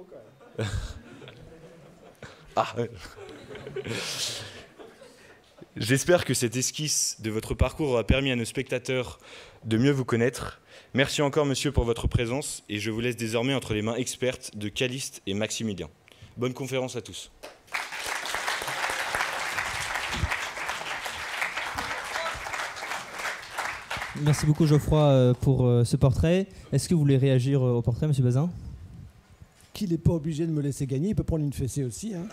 quand même. Ah. J'espère que cette esquisse de votre parcours aura permis à nos spectateurs de mieux vous connaître. Merci encore, monsieur, pour votre présence et je vous laisse désormais entre les mains expertes de Calixte et Maximilien. Bonne conférence à tous. Merci beaucoup Geoffroy pour ce portrait. Est-ce que vous voulez réagir au portrait, monsieur Bazin ? Qu'il n'est pas obligé de me laisser gagner, il peut prendre une fessée aussi. Hein.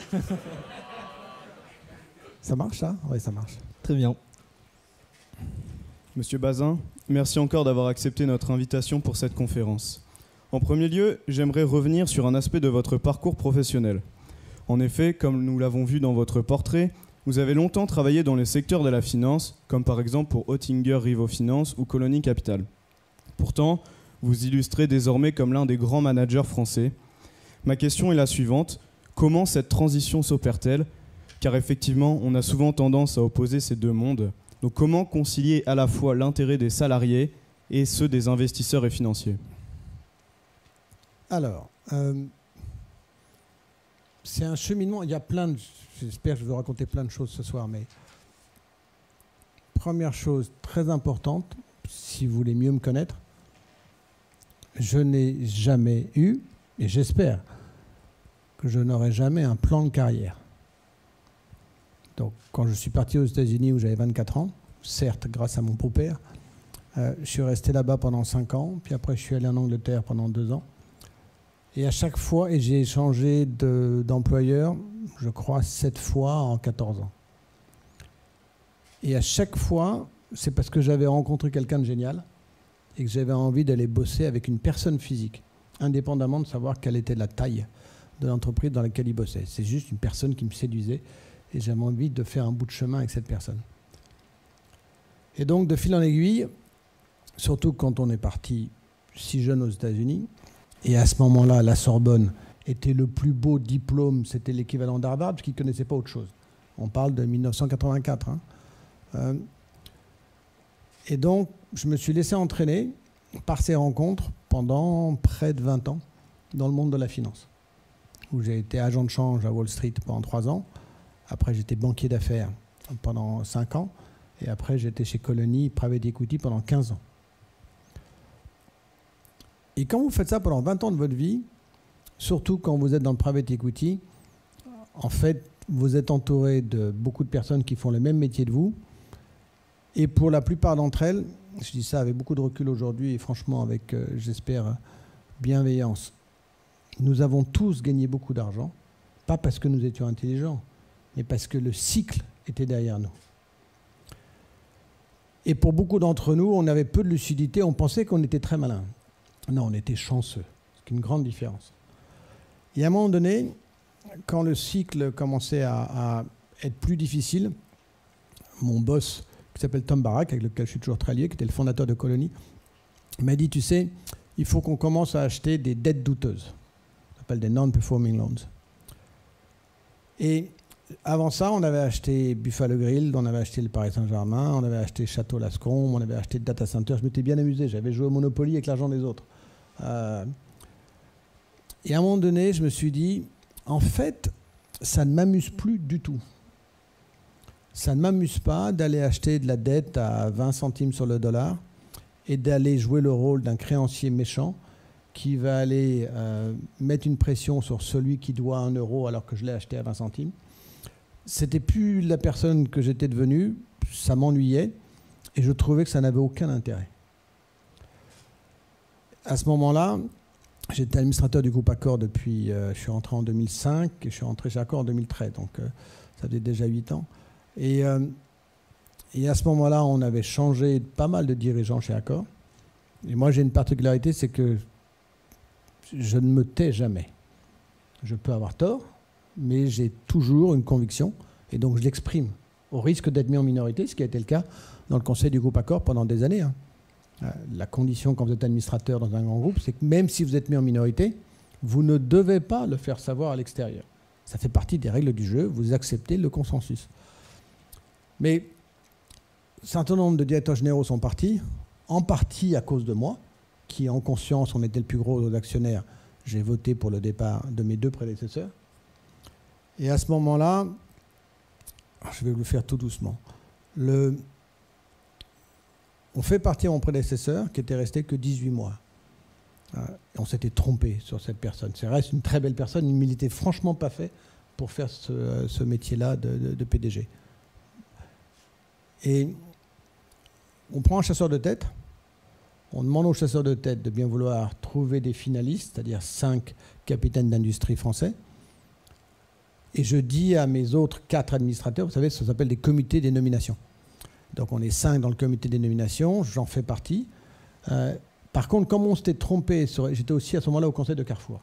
Ça marche, ça ? Oui, ça marche. Très bien. Monsieur Bazin, merci encore d'avoir accepté notre invitation pour cette conférence. En premier lieu, j'aimerais revenir sur un aspect de votre parcours professionnel. En effet, comme nous l'avons vu dans votre portrait, vous avez longtemps travaillé dans les secteurs de la finance, comme par exemple pour Oettinger Rivo Finance ou Colony Capital. Pourtant, vous illustrez désormais comme l'un des grands managers français. Ma question est la suivante. Comment cette transition s'opère-t-elle ? Car effectivement, on a souvent tendance à opposer ces deux mondes. Donc comment concilier à la fois l'intérêt des salariés et ceux des investisseurs et financiers ? Alors, c'est un cheminement. Il y a plein de... J'espère que je vais vous raconter plein de choses ce soir, mais première chose très importante, si vous voulez mieux me connaître, je n'ai jamais eu, et j'espère que je n'aurai jamais un plan de carrière. Donc, quand je suis parti aux États-Unis où j'avais 24 ans, certes grâce à mon beau-père, je suis resté là-bas pendant 5 ans, puis après je suis allé en Angleterre pendant 2 ans. Et à chaque fois, et j'ai changé d'employeur, je crois 7 fois en 14 ans. Et à chaque fois, c'est parce que j'avais rencontré quelqu'un de génial et que j'avais envie d'aller bosser avec une personne physique, indépendamment de savoir quelle était la taille de l'entreprise dans laquelle il bossait. C'est juste une personne qui me séduisait et j'avais envie de faire un bout de chemin avec cette personne. Et donc, de fil en aiguille, surtout quand on est parti si jeune aux États-Unis, et à ce moment-là, la Sorbonne était le plus beau diplôme, c'était l'équivalent d'Harvard, parce qu'ils ne connaissaient pas autre chose. On parle de 1984. Hein. Et donc, je me suis laissé entraîner par ces rencontres pendant près de 20 ans dans le monde de la finance, où j'ai été agent de change à Wall Street pendant 3 ans. Après, j'étais banquier d'affaires pendant 5 ans. Et après, j'étais chez Colony Private Equity pendant 15 ans. Et quand vous faites ça pendant 20 ans de votre vie, surtout quand vous êtes dans le Private Equity, en fait, vous êtes entouré de beaucoup de personnes qui font le même métier de vous. Et pour la plupart d'entre elles, je dis ça avec beaucoup de recul aujourd'hui et franchement avec, j'espère, bienveillance, nous avons tous gagné beaucoup d'argent, pas parce que nous étions intelligents, mais parce que le cycle était derrière nous. Et pour beaucoup d'entre nous, on avait peu de lucidité, on pensait qu'on était très malin. Non, on était chanceux. C'est une grande différence. Et à un moment donné, quand le cycle commençait à être plus difficile, mon boss, qui s'appelle Tom Barak, avec lequel je suis toujours très lié, qui était le fondateur de Colony, m'a dit, tu sais, il faut qu'on commence à acheter des dettes douteuses. Ça s'appelle des non-performing loans. Et avant ça, on avait acheté Buffalo Grill, on avait acheté le Paris Saint-Germain, on avait acheté Château Lascombe, on avait acheté Data Center. Je m'étais bien amusé, j'avais joué au Monopoly avec l'argent des autres. Et à un moment donné, je me suis dit, en fait, ça ne m'amuse plus du tout. Ça ne m'amuse pas d'aller acheter de la dette à 20 centimes sur le dollar et d'aller jouer le rôle d'un créancier méchant qui va aller mettre une pression sur celui qui doit 1 euro alors que je l'ai acheté à 20 centimes. C'était plus la personne que j'étais devenue, ça m'ennuyait et je trouvais que ça n'avait aucun intérêt. À ce moment-là, j'étais administrateur du groupe Accor depuis, je suis rentré en 2005 et je suis rentré chez Accor en 2013, donc ça faisait déjà 8 ans. Et à ce moment-là, on avait changé pas mal de dirigeants chez Accor. Et moi, j'ai une particularité, c'est que je ne me tais jamais. Je peux avoir tort, mais j'ai toujours une conviction, et donc je l'exprime, au risque d'être mis en minorité, ce qui a été le cas dans le conseil du groupe Accor pendant des années. Hein. La condition quand vous êtes administrateur dans un grand groupe, c'est que même si vous êtes mis en minorité, vous ne devez pas le faire savoir à l'extérieur. Ça fait partie des règles du jeu, vous acceptez le consensus. Mais un certain nombre de directeurs généraux sont partis, en partie à cause de moi, qui en conscience, on était le plus gros actionnaire, j'ai voté pour le départ de mes 2 prédécesseurs. Et à ce moment-là, je vais vous le faire tout doucement. On fait partir mon prédécesseur qui était resté que 18 mois. On s'était trompé sur cette personne. C'est reste une très belle personne, il n'était franchement pas fait pour faire ce métier-là de PDG. Et on prend un chasseur de tête, on demande au chasseur de tête de bien vouloir trouver des finalistes, c'est-à-dire 5 capitaines d'industrie français. Et je dis à mes autres 4 administrateurs, vous savez, ça s'appelle des comités des nominations. Donc on est 5 dans le comité des nominations, j'en fais partie. Par contre, comme on s'était trompé, j'étais aussi à ce moment-là au conseil de Carrefour.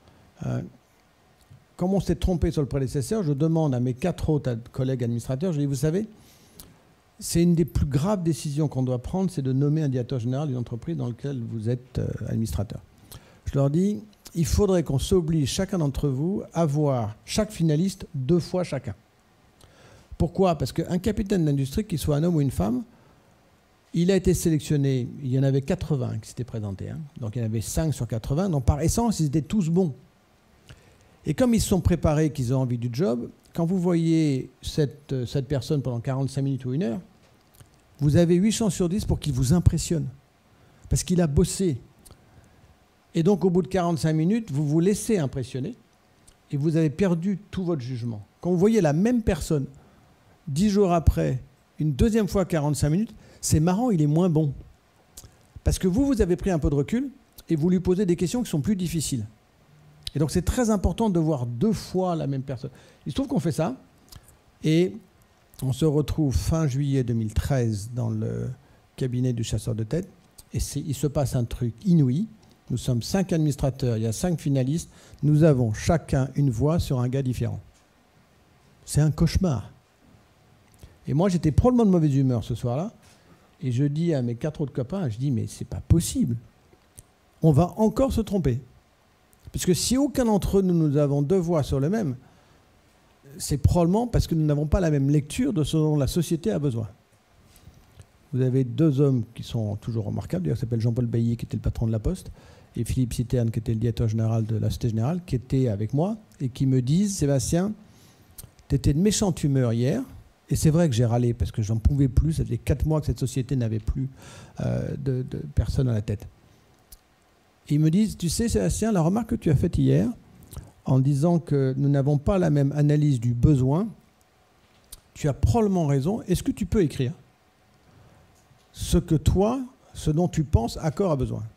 Comme on s'était trompé sur le prédécesseur, je demande à mes 4 autres collègues administrateurs, je dis, vous savez, c'est une des plus graves décisions qu'on doit prendre, c'est de nommer un directeur général d'une entreprise dans laquelle vous êtes administrateur. Je leur dis, il faudrait qu'on s'oblige, chacun d'entre vous, à voir chaque finaliste 2 fois chacun. Pourquoi? Parce qu'un capitaine d'industrie, qu'il soit un homme ou une femme, il a été sélectionné, il y en avait 80 qui s'étaient présentés, hein. Donc il y en avait 5 sur 80, donc par essence, ils étaient tous bons. Et comme ils se sont préparés, qu'ils ont envie du job, quand vous voyez cette personne pendant 45 minutes ou 1 heure, vous avez 8 chances sur 10 pour qu'il vous impressionne. Parce qu'il a bossé. Et donc au bout de 45 minutes, vous vous laissez impressionner et vous avez perdu tout votre jugement. Quand vous voyez la même personne 10 jours après, une deuxième fois 45 minutes, c'est marrant, il est moins bon. Parce que vous avez pris un peu de recul et vous lui posez des questions qui sont plus difficiles. Et donc c'est très important de voir 2 fois la même personne. Il se trouve qu'on fait ça et on se retrouve fin juillet 2013 dans le cabinet du chasseur de tête et il se passe un truc inouï. Nous sommes 5 administrateurs, il y a 5 finalistes, nous avons chacun une voix sur un gars différent. C'est un cauchemar. Et moi j'étais probablement de mauvaise humeur ce soir-là et je dis à mes 4 autres copains, je dis mais c'est pas possible. On va encore se tromper. Puisque si aucun d'entre nous avons 2 voix sur le même, c'est probablement parce que nous n'avons pas la même lecture de ce dont la société a besoin. Vous avez 2 hommes qui sont toujours remarquables, d'ailleurs, qui s'appellent Jean-Paul Bailly, qui était le patron de la Poste, et Philippe Citerne, qui était le directeur général de la Société Générale, qui étaient avec moi, et qui me disent, Sébastien, tu étais de méchante humeur hier, et c'est vrai que j'ai râlé, parce que j'en pouvais plus, ça faisait 4 mois que cette société n'avait plus de personne à la tête. Et ils me disent, tu sais Sébastien, la remarque que tu as faite hier, en disant que nous n'avons pas la même analyse du besoin, tu as probablement raison, est-ce que tu peux écrire ce que toi, ce dont tu penses, Accor a besoin?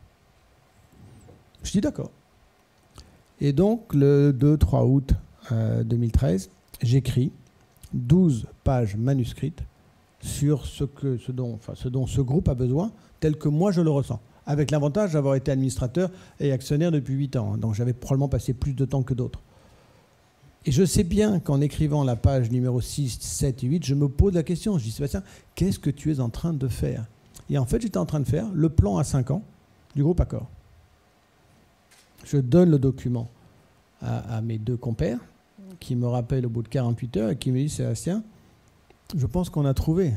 Je dis d'accord. Et donc, le 2-3 août 2013, j'écris 12 pages manuscrites sur ce dont ce groupe a besoin, tel que moi je le ressens. Avec l'avantage d'avoir été administrateur et actionnaire depuis 8 ans. Donc j'avais probablement passé plus de temps que d'autres. Et je sais bien qu'en écrivant la page numéro 6, 7 et 8, je me pose la question. Je dis, Sébastien, qu'est-ce que tu es en train de faire? Et en fait, j'étais en train de faire le plan à 5 ans du groupe Accor. Je donne le document à mes 2 compères qui me rappellent au bout de 48 heures et qui me disent, Sébastien, je pense qu'on a trouvé.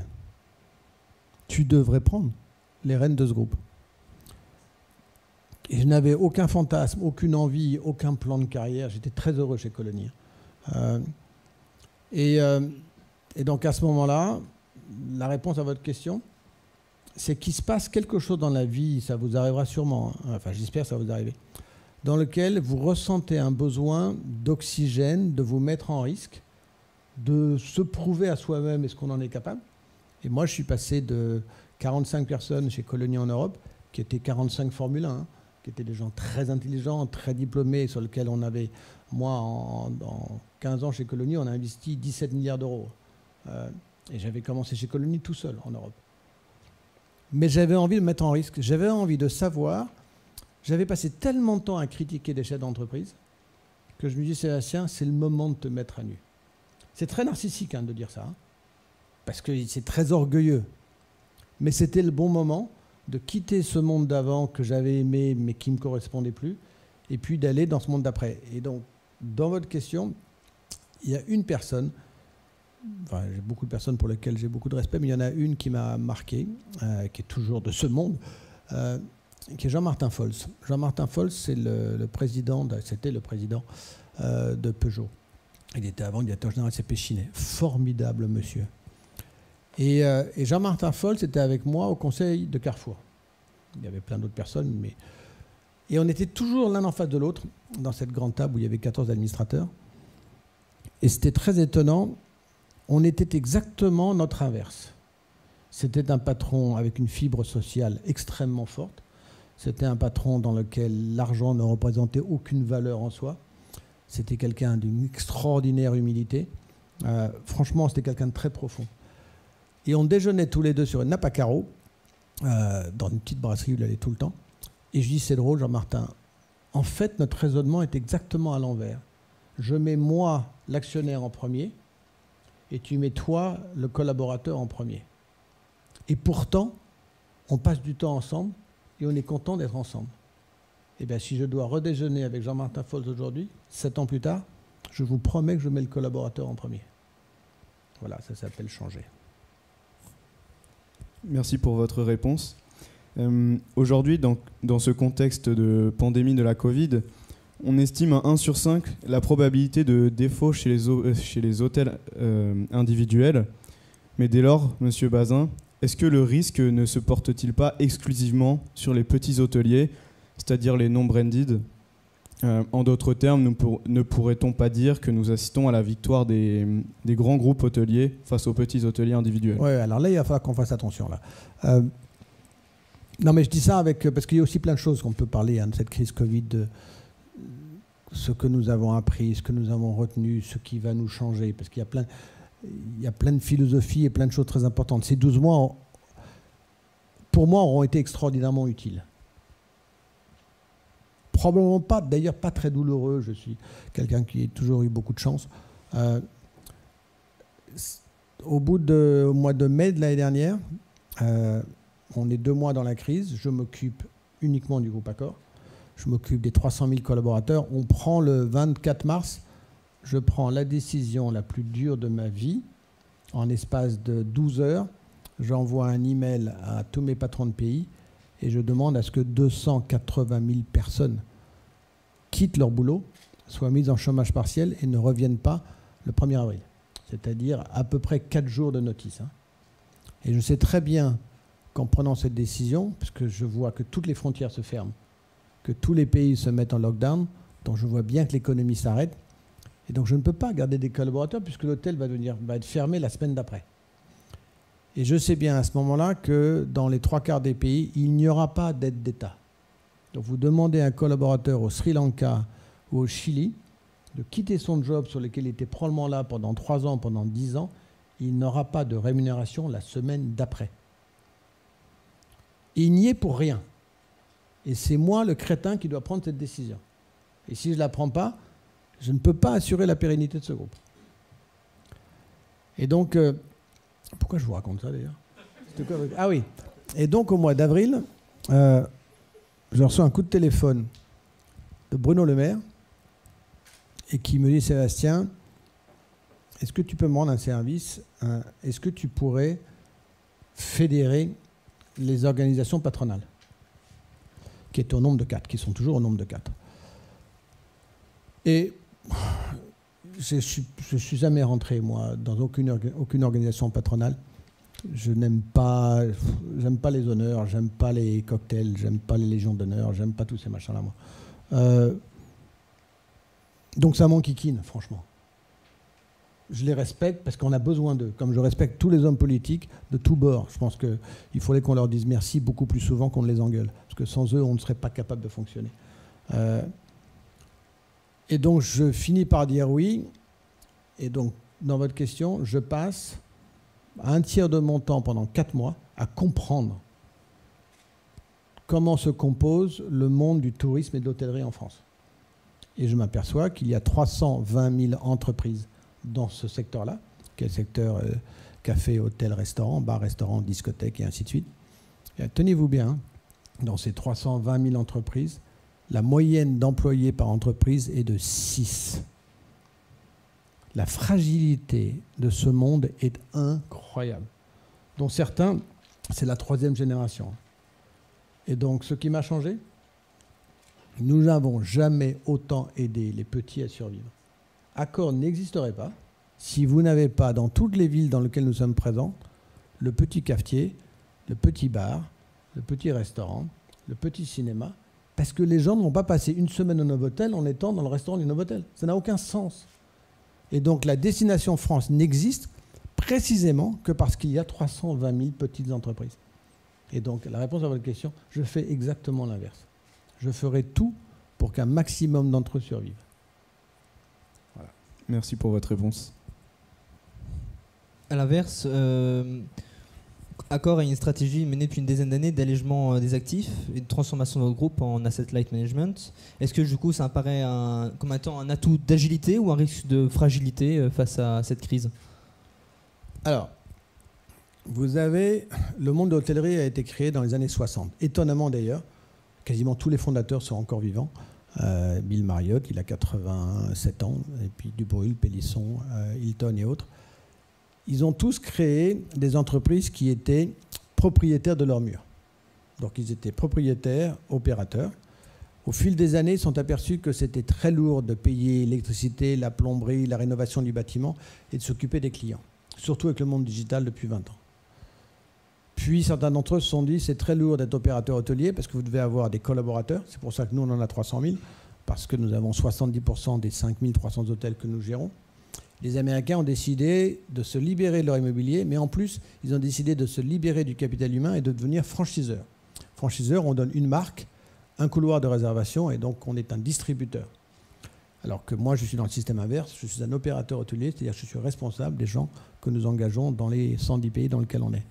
Tu devrais prendre les rênes de ce groupe. Et je n'avais aucun fantasme, aucune envie, aucun plan de carrière. J'étais très heureux chez Colonial. Et donc à ce moment-là, la réponse à votre question, c'est qu'il se passe quelque chose dans la vie, ça vous arrivera sûrement, hein, enfin j'espère que ça va vous arriver, dans lequel vous ressentez un besoin d'oxygène, de vous mettre en risque, de se prouver à soi-même est-ce qu'on en est capable. Et moi je suis passé de 45 personnes chez Colonial en Europe, qui étaient 45 Formule 1, hein, qui étaient des gens très intelligents, très diplômés, sur lesquels on avait, moi, en 15 ans chez Colonial, on a investi 17 milliards d'euros. Et j'avais commencé chez Colonial tout seul en Europe. Mais j'avais envie de me mettre en risque, j'avais envie de savoir, j'avais passé tellement de temps à critiquer des chefs d'entreprise que je me dis, Sébastien, c'est le moment de te mettre à nu. C'est très narcissique hein, de dire ça, hein, parce que c'est très orgueilleux. Mais c'était le bon moment de quitter ce monde d'avant que j'avais aimé mais qui ne me correspondait plus, et puis d'aller dans ce monde d'après. Et donc, dans votre question, il y a une personne, enfin, j'ai beaucoup de personnes pour lesquelles j'ai beaucoup de respect, mais il y en a une qui m'a marqué, qui est toujours de ce monde, qui est Jean-Martin Fols. Jean-Martin Fols, c'était le président de Peugeot. Il était avant directeur général CP Chinet. Formidable monsieur. Et Jean-Martin Fols était avec moi au conseil de Carrefour. Il y avait plein d'autres personnes, et on était toujours l'un en face de l'autre dans cette grande table où il y avait 14 administrateurs. Et c'était très étonnant. On était exactement notre inverse. C'était un patron avec une fibre sociale extrêmement forte. C'était un patron dans lequel l'argent ne représentait aucune valeur en soi. C'était quelqu'un d'une extraordinaire humilité. Franchement, c'était quelqu'un de très profond. Et on déjeunait tous les deux sur une nappe à carreaux, dans une petite brasserie où il allait tout le temps. Et je dis, c'est drôle, Jean-Martin. En fait, notre raisonnement est exactement à l'envers. Je mets moi, l'actionnaire, en premier, et tu mets toi, le collaborateur, en premier. Et pourtant, on passe du temps ensemble et on est content d'être ensemble. Eh bien, si je dois redéjeuner avec Jean-Martin Fols aujourd'hui, 7 ans plus tard, je vous promets que je mets le collaborateur en premier. Voilà, ça s'appelle changer. Merci pour votre réponse. Aujourd'hui, dans ce contexte de pandémie de la Covid, on estime à 1 sur 5 la probabilité de défaut chez les hôtels individuels. Mais dès lors, Monsieur Bazin, est-ce que le risque ne se porte-t-il pas exclusivement sur les petits hôteliers, c'est-à-dire les non-branded ? En d'autres termes, ne pourrait-on pas dire que nous assistons à la victoire des grands groupes hôteliers face aux petits hôteliers individuels ? Oui, alors là, il va falloir qu'on fasse attention. Là. Non, mais je dis ça parce qu'il y a aussi plein de choses qu'on peut parler de cette crise Covid, de ce que nous avons appris, ce que nous avons retenu, ce qui va nous changer, parce qu'il y a plein de philosophies et plein de choses très importantes. Ces 12 mois, pour moi, auront été extraordinairement utiles. Probablement pas, d'ailleurs pas très douloureux. Je suis quelqu'un qui a toujours eu beaucoup de chance. Au mois de mai de l'année dernière, on est 2 mois dans la crise. Je m'occupe uniquement du groupe Accor. Je m'occupe des 300 000 collaborateurs. On prend le 24 mars, je prends la décision la plus dure de ma vie. En espace de 12 heures, j'envoie un email à tous mes patrons de pays et je demande à ce que 280 000 personnes quittent leur boulot, soient mises en chômage partiel et ne reviennent pas le 1er avril. C'est-à-dire à peu près 4 jours de notice. Et je sais très bien qu'en prenant cette décision, parce que je vois que toutes les frontières se ferment, que tous les pays se mettent en lockdown, donc je vois bien que l'économie s'arrête. Et donc je ne peux pas garder des collaborateurs puisque l'hôtel va être fermé la semaine d'après. Et je sais bien à ce moment-là que dans les 3/4 des pays, il n'y aura pas d'aide d'État. Donc vous demandez à un collaborateur au Sri Lanka ou au Chili de quitter son job sur lequel il était probablement là pendant 3 ans, pendant 10 ans, il n'aura pas de rémunération la semaine d'après. Et il n'y est pour rien. Et c'est moi, le crétin, qui dois prendre cette décision. Et si je ne la prends pas, je ne peux pas assurer la pérennité de ce groupe. Et donc, pourquoi je vous raconte ça d'ailleurs ? Ah oui. Et donc au mois d'avril, je reçois un coup de téléphone de Bruno Le Maire et qui me dit, Sébastien, est-ce que tu peux me rendre un service ? Est-ce que tu pourrais fédérer les organisations patronales qui étaient au nombre de 4, qui sont toujours au nombre de 4. Et je suis jamais rentré, moi, dans aucune organisation patronale. J'aime pas les honneurs, j'aime pas les cocktails, j'aime pas les légions d'honneur, j'aime pas tous ces machins-là, moi. Donc ça m'enquiquine, franchement. Je les respecte parce qu'on a besoin d'eux, comme je respecte tous les hommes politiques de tous bords. Je pense qu'il faudrait qu'on leur dise merci beaucoup plus souvent qu'on ne les engueule, parce que sans eux, on ne serait pas capable de fonctionner. Et donc, je finis par dire oui. Et donc, dans votre question, je passe un tiers de mon temps pendant 4 mois à comprendre comment se compose le monde du tourisme et de l'hôtellerie en France. Et je m'aperçois qu'il y a 320 000 entreprises dans ce secteur-là, qui est le secteur café, hôtel, restaurant, bar, restaurant, discothèque et ainsi de suite. Et tenez-vous bien, dans ces 320 000 entreprises, la moyenne d'employés par entreprise est de 6. La fragilité de ce monde est incroyable. Dont certains, c'est la 3e génération. Et donc, ce qui m'a changé, nous n'avons jamais autant aidé les petits à survivre. Accor n'existerait pas si vous n'avez pas, dans toutes les villes dans lesquelles nous sommes présents, le petit cafetier, le petit bar, le petit restaurant, le petit cinéma, parce que les gens ne vont pas passer une semaine au Novotel en étant dans le restaurant du Novotel. Ça n'a aucun sens. Et donc la destination France n'existe précisément que parce qu'il y a 320 000 petites entreprises. Et donc la réponse à votre question, je fais exactement l'inverse. Je ferai tout pour qu'un maximum d'entre eux survivent. Voilà. Merci pour votre réponse. À l'inverse, Accor a une stratégie menée depuis une dizaine d'années d'allègement des actifs et de transformation de votre groupe en asset light management. Est-ce que du coup ça apparaît comme étant un atout d'agilité ou un risque de fragilité face à cette crise? Alors, vous avez... Le monde de l'hôtellerie a été créé dans les années 60. Étonnamment d'ailleurs, quasiment tous les fondateurs sont encore vivants. Bill Marriott, il a 87 ans, et puis Dubreuil, Pélisson, Hilton et autres. Ils ont tous créé des entreprises qui étaient propriétaires de leurs murs. Donc ils étaient propriétaires, opérateurs. Au fil des années, ils se sont aperçus que c'était très lourd de payer l'électricité, la plomberie, la rénovation du bâtiment et de s'occuper des clients, surtout avec le monde digital depuis 20 ans. Puis certains d'entre eux se sont dit c'est très lourd d'être opérateur hôtelier parce que vous devez avoir des collaborateurs. C'est pour ça que nous, on en a 300 000, parce que nous avons 70% des 5 300 hôtels que nous gérons. Les Américains ont décidé de se libérer de leur immobilier, mais en plus, ils ont décidé de se libérer du capital humain et de devenir franchiseurs. Franchiseurs, on donne une marque, un couloir de réservation, et donc on est un distributeur. Alors que moi, je suis dans le système inverse, je suis un opérateur hôtelier, c'est-à-dire que je suis responsable des gens que nous engageons dans les 110 pays dans lesquels on est.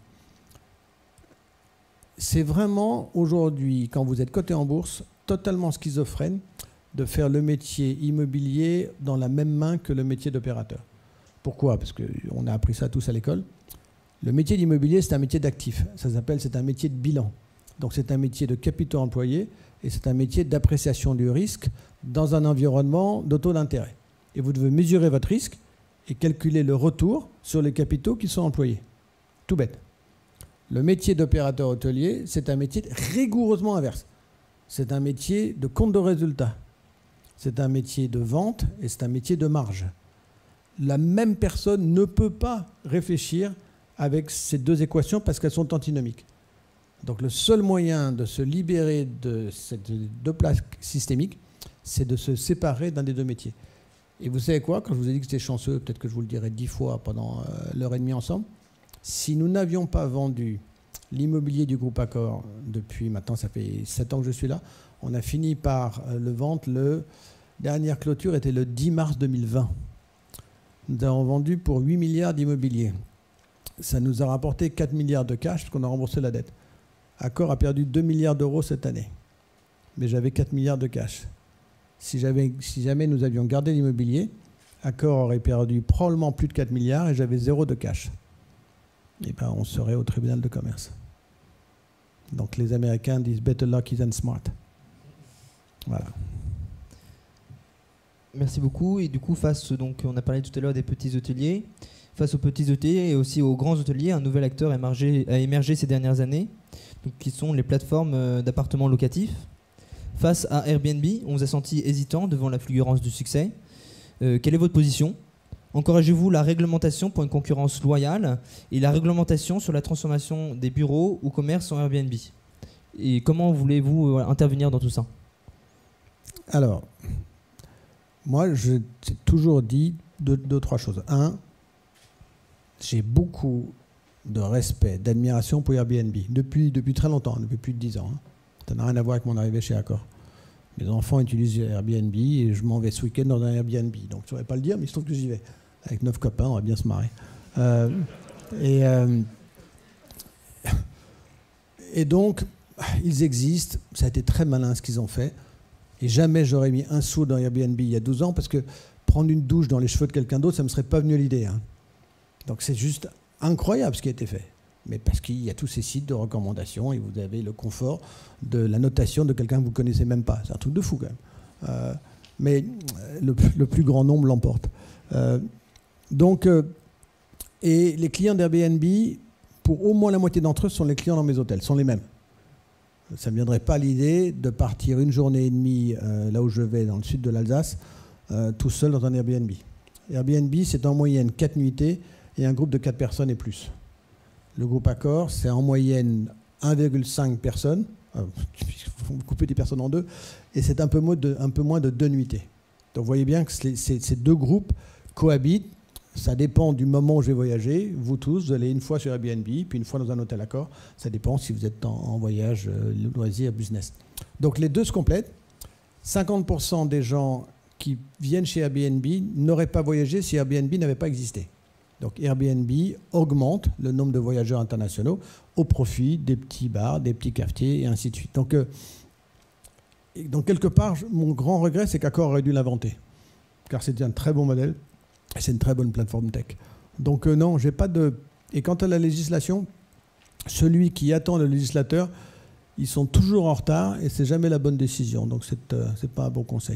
C'est vraiment, aujourd'hui, quand vous êtes coté en bourse, totalement schizophrène de faire le métier immobilier dans la même main que le métier d'opérateur. Pourquoi? Parce qu'on a appris ça tous à l'école. Le métier d'immobilier, c'est un métier d'actif. Ça s'appelle, c'est un métier de bilan. Donc c'est un métier de capitaux employés et c'est un métier d'appréciation du risque dans un environnement de taux d'intérêt. Et vous devez mesurer votre risque et calculer le retour sur les capitaux qui sont employés. Tout bête. Le métier d'opérateur hôtelier, c'est un métier rigoureusement inverse. C'est un métier de compte de résultat. C'est un métier de vente et c'est un métier de marge. La même personne ne peut pas réfléchir avec ces deux équations parce qu'elles sont antinomiques. Donc le seul moyen de se libérer de ces deux plaques systémiques, c'est de se séparer d'un des deux métiers. Et vous savez quoi? Quand je vous ai dit que c'était chanceux, peut-être que je vous le dirai 10 fois pendant l'heure et demie ensemble, si nous n'avions pas vendu l'immobilier du groupe Accor depuis maintenant, ça fait 7 ans que je suis là, on a fini par le vendre. Dernière clôture était le 10 mars 2020. Nous avons vendu pour 8 milliards d'immobilier. Ça nous a rapporté 4 milliards de cash parce qu'on a remboursé la dette. Accor a perdu 2 milliards d'euros cette année. Mais j'avais 4 milliards de cash. Si jamais nous avions gardé l'immobilier, Accor aurait perdu probablement plus de 4 milliards et j'avais 0 de cash. Et ben, on serait au tribunal de commerce. Donc les Américains disent « better lucky than smart ». Voilà. Merci beaucoup. Et du coup, donc, on a parlé tout à l'heure des petits hôteliers. Face aux petits hôteliers et aussi aux grands hôteliers, un nouvel acteur a émergé ces dernières années, donc, qui sont les plateformes d'appartements locatifs. Face à Airbnb, on vous a senti hésitant devant la fulgurance du succès. Quelle est votre position? Encouragez-vous la réglementation pour une concurrence loyale et la réglementation sur la transformation des bureaux ou commerces en Airbnb? Et comment voulez-vous intervenir dans tout ça? Alors, moi, j'ai toujours dit deux, trois choses. Un, j'ai beaucoup de respect, d'admiration pour Airbnb, depuis très longtemps, depuis plus de 10 ans. Ça n'a rien à voir avec mon arrivée chez Accor. Mes enfants utilisent Airbnb et je m'en vais ce week-end dans un Airbnb. Donc, je ne saurais pas le dire, mais il se trouve que j'y vais. Avec 9 copains, on va bien se marrer. Et donc, ils existent. Ça a été très malin ce qu'ils ont fait. Et jamais j'aurais mis un sou dans Airbnb il y a 12 ans parce que prendre une douche dans les cheveux de quelqu'un d'autre, ça ne me serait pas venu l'idée. Donc c'est juste incroyable ce qui a été fait. Mais parce qu'il y a tous ces sites de recommandations et vous avez le confort de la notation de quelqu'un que vous ne connaissez même pas. C'est un truc de fou quand même. Mais le plus grand nombre l'emporte. Et les clients d'Airbnb, pour au moins la moitié d'entre eux, sont les clients dans mes hôtels, sont les mêmes. Ça ne me viendrait pas l'idée de partir une journée et demie là où je vais, dans le sud de l'Alsace, tout seul dans un Airbnb. Airbnb, c'est en moyenne 4 nuitées et un groupe de 4 personnes et plus. Le groupe Accor, c'est en moyenne 1,5 personnes. Il faut couper des personnes en deux. Et c'est un peu moins de 2 nuitées. Donc vous voyez bien que ces deux groupes cohabitent. Ça dépend du moment où je vais voyager. Vous tous, vous allez une fois sur Airbnb, puis une fois dans un hôtel Accor. Ça dépend si vous êtes en voyage, loisir, business. Donc les deux se complètent. 50% des gens qui viennent chez Airbnb n'auraient pas voyagé si Airbnb n'avait pas existé. Donc Airbnb augmente le nombre de voyageurs internationaux au profit des petits bars, des petits cafetiers et ainsi de suite. Donc quelque part, mon grand regret, c'est qu'Accor aurait dû l'inventer. Car c'était un très bon modèle et c'est une très bonne plateforme tech. Donc non, j'ai pas de... Et quant à la législation, celui qui attend le législateur, ils sont toujours en retard et c'est jamais la bonne décision. Donc c'est pas un bon conseil.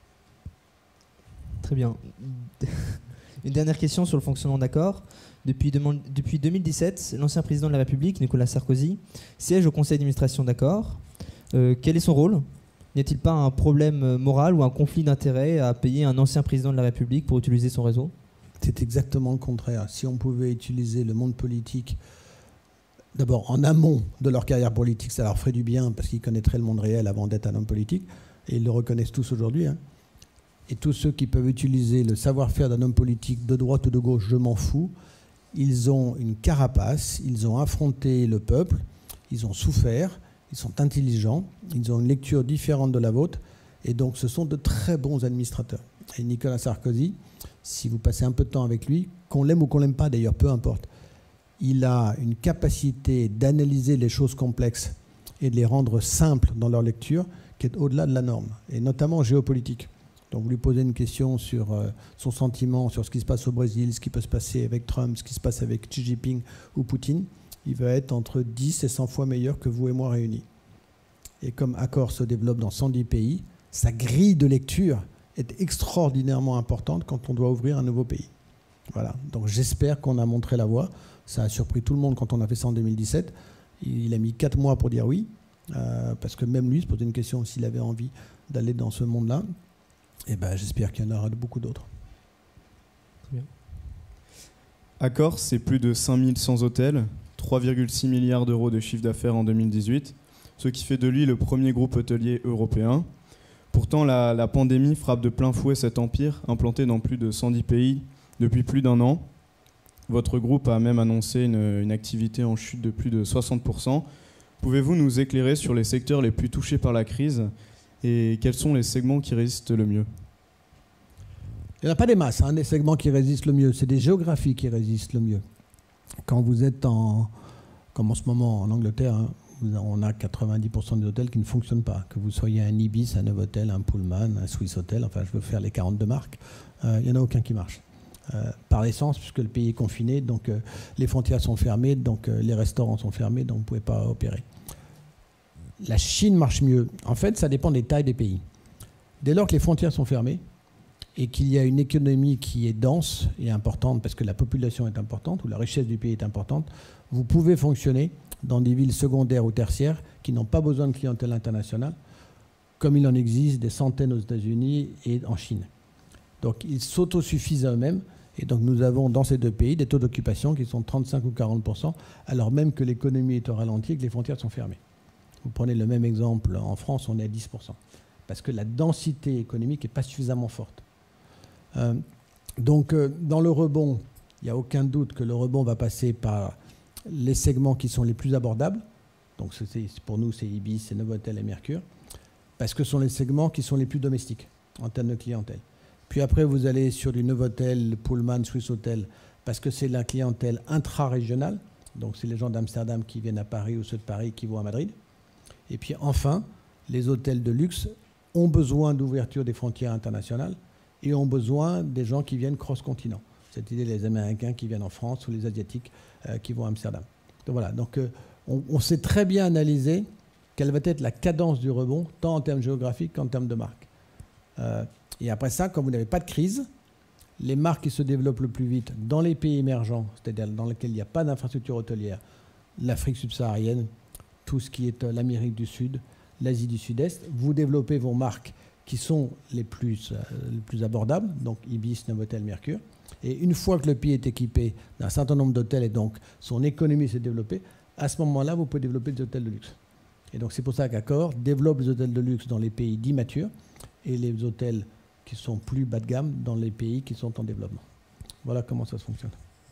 Très bien. Une dernière question sur le fonctionnement d'Accor. Depuis 2017, l'ancien président de la République, Nicolas Sarkozy, siège au conseil d'administration d'Accor. Quel est son rôle ? N'y a-t-il pas un problème moral ou un conflit d'intérêts à payer un ancien président de la République pour utiliser son réseau ? C'est exactement le contraire. Si on pouvait utiliser le monde politique, d'abord en amont de leur carrière politique, ça leur ferait du bien parce qu'ils connaîtraient le monde réel avant d'être un homme politique. Et ils le reconnaissent tous aujourd'hui. Et tous ceux qui peuvent utiliser le savoir-faire d'un homme politique de droite ou de gauche, je m'en fous. Ils ont une carapace, ils ont affronté le peuple, ils ont souffert, ils sont intelligents, ils ont une lecture différente de la vôtre. Et donc ce sont de très bons administrateurs. Et Nicolas Sarkozy, si vous passez un peu de temps avec lui, qu'on l'aime ou qu'on l'aime pas d'ailleurs, peu importe, il a une capacité d'analyser les choses complexes et de les rendre simples dans leur lecture qui est au-delà de la norme, et notamment en géopolitique. Donc vous lui posez une question sur son sentiment, sur ce qui se passe au Brésil, ce qui peut se passer avec Trump, ce qui se passe avec Xi Jinping ou Poutine, il va être entre 10 et 100 fois meilleur que vous et moi réunis. Et comme Accor se développe dans 110 pays, sa grille de lecture est extraordinairement importante quand on doit ouvrir un nouveau pays. Voilà. Donc j'espère qu'on a montré la voie. Ça a surpris tout le monde quand on a fait ça en 2017. Il a mis 4 mois pour dire oui, parce que même lui se posait une question s'il avait envie d'aller dans ce monde-là. Et ben, j'espère qu'il y en aura beaucoup d'autres. Accor, c'est plus de 5100 hôtels, 3,6 milliards d'euros de chiffre d'affaires en 2018, ce qui fait de lui le premier groupe hôtelier européen. Pourtant, la pandémie frappe de plein fouet cet empire, implanté dans plus de 110 pays depuis plus d'1 an. Votre groupe a même annoncé une activité en chute de plus de 60%. Pouvez-vous nous éclairer sur les secteurs les plus touchés par la crise ? Et quels sont les segments qui résistent le mieux ? Il n'y en a pas des masses, des segments qui résistent le mieux. C'est des géographies qui résistent le mieux. Quand vous êtes comme en ce moment en Angleterre, on a 90% des hôtels qui ne fonctionnent pas. Que vous soyez un Ibis, un Novotel, un Pullman, un Swiss Hotel, enfin je veux faire les 42 marques, il n'y en a aucun qui marche. Par essence, puisque le pays est confiné, donc les frontières sont fermées, donc les restaurants sont fermés, donc vous ne pouvez pas opérer. La Chine marche mieux. En fait, ça dépend des tailles des pays. Dès lors que les frontières sont fermées et qu'il y a une économie qui est dense et importante parce que la population est importante ou la richesse du pays est importante, vous pouvez fonctionner dans des villes secondaires ou tertiaires qui n'ont pas besoin de clientèle internationale, comme il en existe des centaines aux États-Unis et en Chine. Donc ils s'autosuffisent à eux-mêmes. Et donc nous avons dans ces deux pays des taux d'occupation qui sont 35 ou 40%, alors même que l'économie est au ralenti et que les frontières sont fermées. Vous prenez le même exemple, en France, on est à 10%. Parce que la densité économique n'est pas suffisamment forte. Donc, dans le rebond, il n'y a aucun doute que le rebond va passer par les segments qui sont les plus abordables. Donc, pour nous, c'est Ibis, c'est Novotel et Mercure. Parce que ce sont les segments qui sont les plus domestiques en termes de clientèle. Puis après, vous allez sur du Novotel, Pullman, Swiss Hotel, parce que c'est la clientèle intra-régionale. Donc, c'est les gens d'Amsterdam qui viennent à Paris ou ceux de Paris qui vont à Madrid. Et puis enfin, les hôtels de luxe ont besoin d'ouverture des frontières internationales et ont besoin des gens qui viennent cross-continent. Cette idée, les Américains qui viennent en France ou les Asiatiques qui vont à Amsterdam. Donc voilà, donc, on sait très bien analyser quelle va être la cadence du rebond, tant en termes géographiques qu'en termes de marque. Et après ça, quand vous n'avez pas de crise, les marques qui se développent le plus vite dans les pays émergents, c'est-à-dire dans lesquels il n'y a pas d'infrastructure hôtelière, l'Afrique subsaharienne, tout ce qui est l'Amérique du Sud, l'Asie du Sud-Est. Vous développez vos marques qui sont les plus abordables, donc Ibis, Novotel, Mercure. Et une fois que le pays est équipé d'un certain nombre d'hôtels et donc son économie s'est développée, à ce moment-là, vous pouvez développer des hôtels de luxe. Et donc c'est pour ça qu'Accor développe les hôtels de luxe dans les pays dits matures et les hôtels qui sont plus bas de gamme dans les pays qui sont en développement. Voilà comment ça se fonctionne.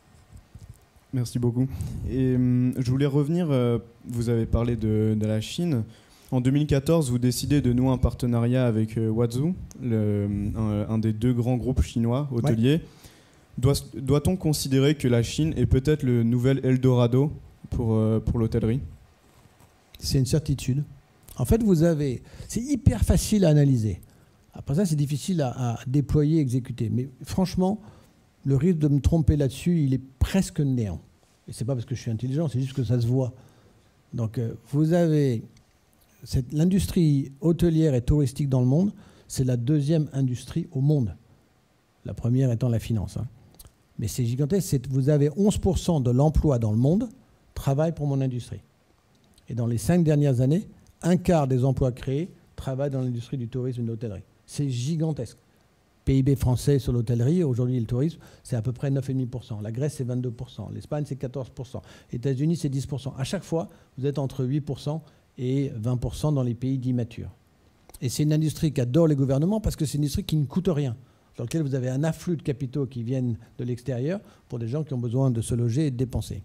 Merci beaucoup. Et je voulais revenir, vous avez parlé de la Chine. En 2014, vous décidez de nouer un partenariat avec Huazhu, un des deux grands groupes chinois hôteliers. Ouais. Doit-on considérer que la Chine est peut-être le nouvel Eldorado pour l'hôtellerie ? C'est une certitude. En fait, c'est hyper facile à analyser. Après ça, c'est difficile à déployer, exécuter. Mais franchement, le risque de me tromper là-dessus, il est presque néant. Et c'est pas parce que je suis intelligent, c'est juste que ça se voit. Donc, vous avez l'industrie hôtelière et touristique dans le monde, c'est la deuxième industrie au monde. La première étant la finance. Hein. Mais c'est gigantesque. Vous avez 11% de l'emploi dans le monde travaille pour mon industrie. Et dans les 5 dernières années, un quart des emplois créés travaillent dans l'industrie du tourisme et de l'hôtellerie. C'est gigantesque. PIB français sur l'hôtellerie, aujourd'hui le tourisme, c'est à peu près 9,5%. La Grèce, c'est 22%. L'Espagne, c'est 14%. Les États-Unis, c'est 10%. À chaque fois, vous êtes entre 8% et 20% dans les pays dits matures. Et c'est une industrie qu'adorent les gouvernements parce que c'est une industrie qui ne coûte rien, dans laquelle vous avez un afflux de capitaux qui viennent de l'extérieur pour des gens qui ont besoin de se loger et de dépenser.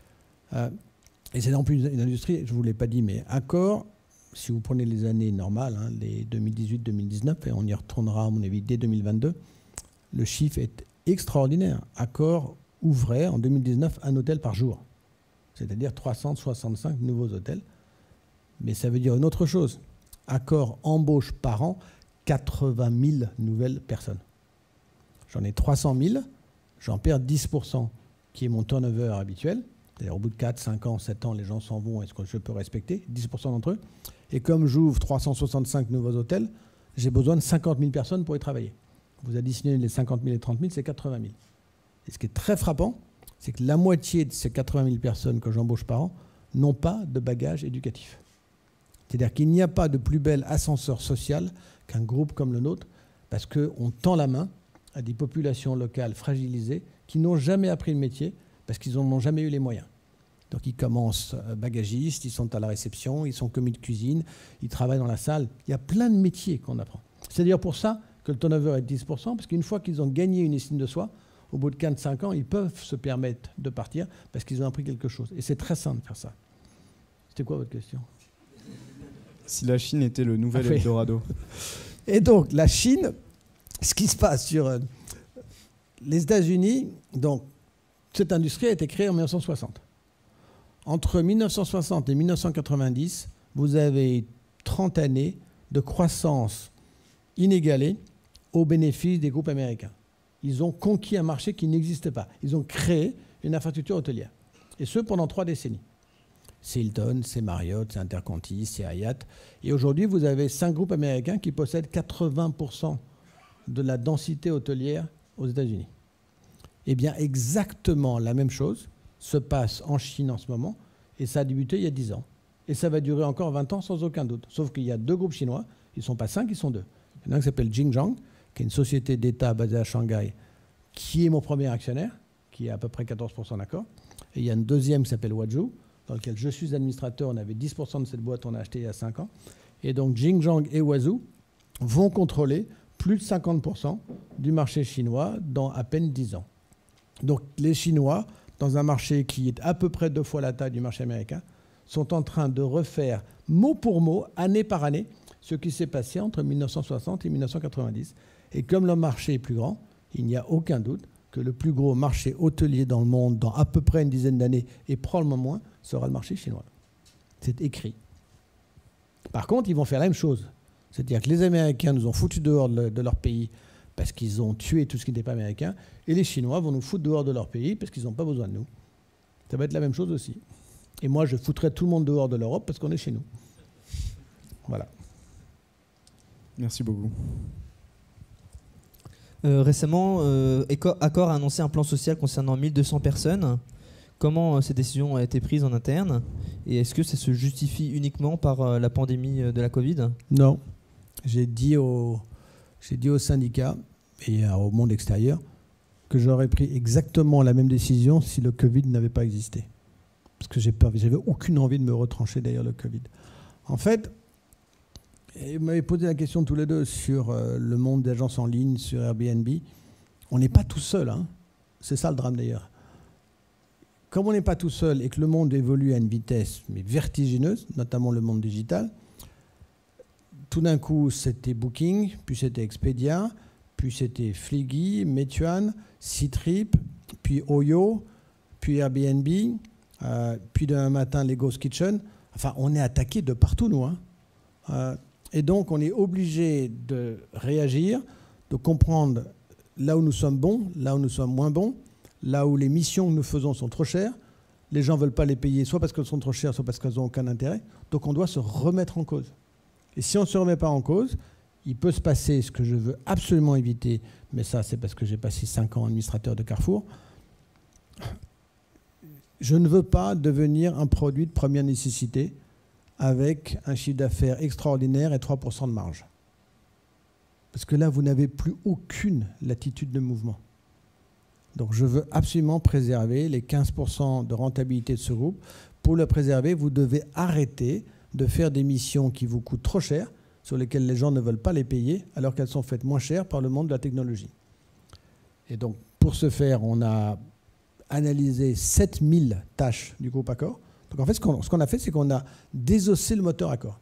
Et c'est en plus une industrie, je ne vous l'ai pas dit, mais Accor, si vous prenez les années normales, hein, les 2018-2019, et on y retournera à mon avis dès 2022, le chiffre est extraordinaire. Accor ouvrait en 2019 un hôtel par jour, c'est-à-dire 365 nouveaux hôtels. Mais ça veut dire une autre chose. Accor embauche par an 80 000 nouvelles personnes. J'en ai 300 000, j'en perds 10%, qui est mon turnover habituel. C'est-à-dire au bout de 4, 5 ans, 7 ans, les gens s'en vont, est-ce que je peux respecter 10% d'entre eux. Et comme j'ouvre 365 nouveaux hôtels, j'ai besoin de 50 000 personnes pour y travailler. Vous additionnez les 50 000 et 30 000, c'est 80 000. Et ce qui est très frappant, c'est que la moitié de ces 80 000 personnes que j'embauche par an n'ont pas de bagage éducatif. C'est-à-dire qu'il n'y a pas de plus bel ascenseur social qu'un groupe comme le nôtre, parce qu'on tend la main à des populations locales fragilisées qui n'ont jamais appris le métier, parce qu'ils n'en ont jamais eu les moyens. Donc ils commencent bagagistes, ils sont à la réception, ils sont commis de cuisine, ils travaillent dans la salle. Il y a plein de métiers qu'on apprend. C'est d'ailleurs pour ça que le turnover est de 10%, parce qu'une fois qu'ils ont gagné une estime de soi, au bout de 4-5 ans, ils peuvent se permettre de partir parce qu'ils ont appris quelque chose. Et c'est très simple de faire ça. C'était quoi votre question ? Si la Chine était le nouvel Eldorado. Et donc, la Chine, ce qui se passe sur les États-Unis, donc, cette industrie a été créée en 1960. Entre 1960 et 1990, vous avez 30 années de croissance inégalée au bénéfice des groupes américains. Ils ont conquis un marché qui n'existait pas. Ils ont créé une infrastructure hôtelière. Et ce, pendant 3 décennies. C'est Hilton, c'est Marriott, c'est Interconti, c'est Hyatt. Et aujourd'hui, vous avez 5 groupes américains qui possèdent 80% de la densité hôtelière aux États-Unis. Eh bien, exactement la même chose se passe en Chine en ce moment, et ça a débuté il y a 10 ans. Et ça va durer encore 20 ans sans aucun doute. Sauf qu'il y a 2 groupes chinois, ils ne sont pas 5, ils sont 2. Il y en a un qui s'appelle Jingjiang, qui est une société d'État basée à Shanghai, qui est mon premier actionnaire, qui est à peu près 14% d'accord. Et il y a une deuxième qui s'appelle Huazhu, dans lequel je suis administrateur. On avait 10% de cette boîte, on a acheté il y a 5 ans. Et donc Jingjiang et Huazhu vont contrôler plus de 50% du marché chinois dans à peine 10 ans. Donc les Chinois, dans un marché qui est à peu près 2 fois la taille du marché américain, sont en train de refaire mot pour mot, année par année, ce qui s'est passé entre 1960 et 1990. Et comme le marché est plus grand, il n'y a aucun doute que le plus gros marché hôtelier dans le monde, dans à peu près une dizaine d'années, et probablement moins, sera le marché chinois. C'est écrit. Par contre, ils vont faire la même chose. C'est-à-dire que les Américains nous ont foutus dehors de leur pays parce qu'ils ont tué tout ce qui n'était pas américain, et les Chinois vont nous foutre dehors de leur pays parce qu'ils n'ont pas besoin de nous. Ça va être la même chose aussi. Et moi, je foutrais tout le monde dehors de l'Europe parce qu'on est chez nous. Voilà. Merci beaucoup. Récemment, Accor a annoncé un plan social concernant 1200 personnes. Comment cette décision a été prise en interne et est-ce que ça se justifie uniquement par la pandémie de la Covid? Non. J'ai dit aux syndicats et au monde extérieur que j'aurais pris exactement la même décision si le Covid n'avait pas existé. Parce que j'avais aucune envie de me retrancher derrière le Covid. En fait, vous m'avez posé la question tous les deux sur le monde des agences en ligne, sur Airbnb. On n'est pas tout seul, hein. C'est ça le drame d'ailleurs. Comme on n'est pas tout seul et que le monde évolue à une vitesse mais vertigineuse, notamment le monde digital, tout d'un coup c'était Booking, puis c'était Expedia, puis c'était Fliggy, Meituan, Ctrip, puis Oyo, puis Airbnb, puis demain matin les Ghost Kitchen. Enfin, on est attaqué de partout, nous, hein. Et donc, on est obligé de réagir, de comprendre là où nous sommes bons, là où nous sommes moins bons, là où les missions que nous faisons sont trop chères. Les gens ne veulent pas les payer, soit parce qu'elles sont trop chères, soit parce qu'elles n'ont aucun intérêt. Donc, on doit se remettre en cause. Et si on ne se remet pas en cause, il peut se passer ce que je veux absolument éviter, mais ça, c'est parce que j'ai passé 5 ans administrateur de Carrefour. Je ne veux pas devenir un produit de première nécessité avec un chiffre d'affaires extraordinaire et 3% de marge. Parce que là, vous n'avez plus aucune latitude de mouvement. Donc, je veux absolument préserver les 15% de rentabilité de ce groupe. Pour le préserver, vous devez arrêter de faire des missions qui vous coûtent trop cher, sur lesquelles les gens ne veulent pas les payer, alors qu'elles sont faites moins chères par le monde de la technologie. Et donc, pour ce faire, on a analysé 7000 tâches du groupe Accor. Donc en fait, ce qu'on a fait, c'est qu'on a désossé le moteur Accor.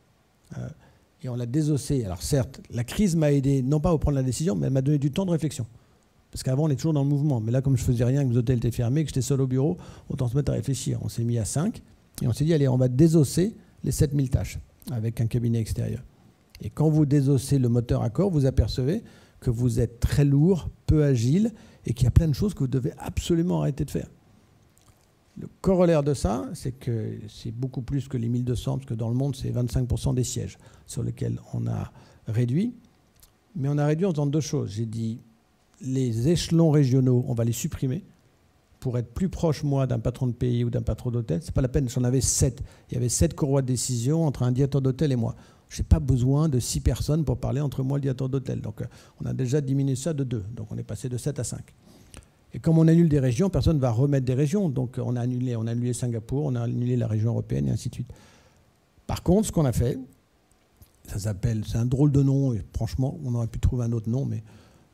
Et on l'a désossé. Alors certes, la crise m'a aidé, non pas à prendre la décision, mais elle m'a donné du temps de réflexion. Parce qu'avant, on est toujours dans le mouvement. Mais là, comme je faisais rien, que les hôtels étaient fermés, que j'étais seul au bureau, autant se mettre à réfléchir. On s'est mis à 5 et on s'est dit, allez, on va désosser les 7000 tâches avec un cabinet extérieur. Et quand vous désossez le moteur Accor, vous apercevez que vous êtes très lourd, peu agile et qu'il y a plein de choses que vous devez absolument arrêter de faire. Le corollaire de ça, c'est que c'est beaucoup plus que les 1200, parce que dans le monde, c'est 25% des sièges sur lesquels on a réduit. Mais on a réduit en faisant deux choses. J'ai dit, les échelons régionaux, on va les supprimer pour être plus proche, moi, d'un patron de pays ou d'un patron d'hôtel. C'est pas la peine, j'en avais 7. Il y avait 7 courroies de décision entre un directeur d'hôtel et moi. Je n'ai pas besoin de 6 personnes pour parler entre moi et le directeur d'hôtel. Donc, on a déjà diminué ça de 2. Donc, on est passé de 7 à 5. Et comme on annule des régions, personne ne va remettre des régions. Donc, on a annulé Singapour, on a annulé la région européenne et ainsi de suite. Par contre, ce qu'on a fait, c'est un drôle de nom, et franchement, on aurait pu trouver un autre nom, mais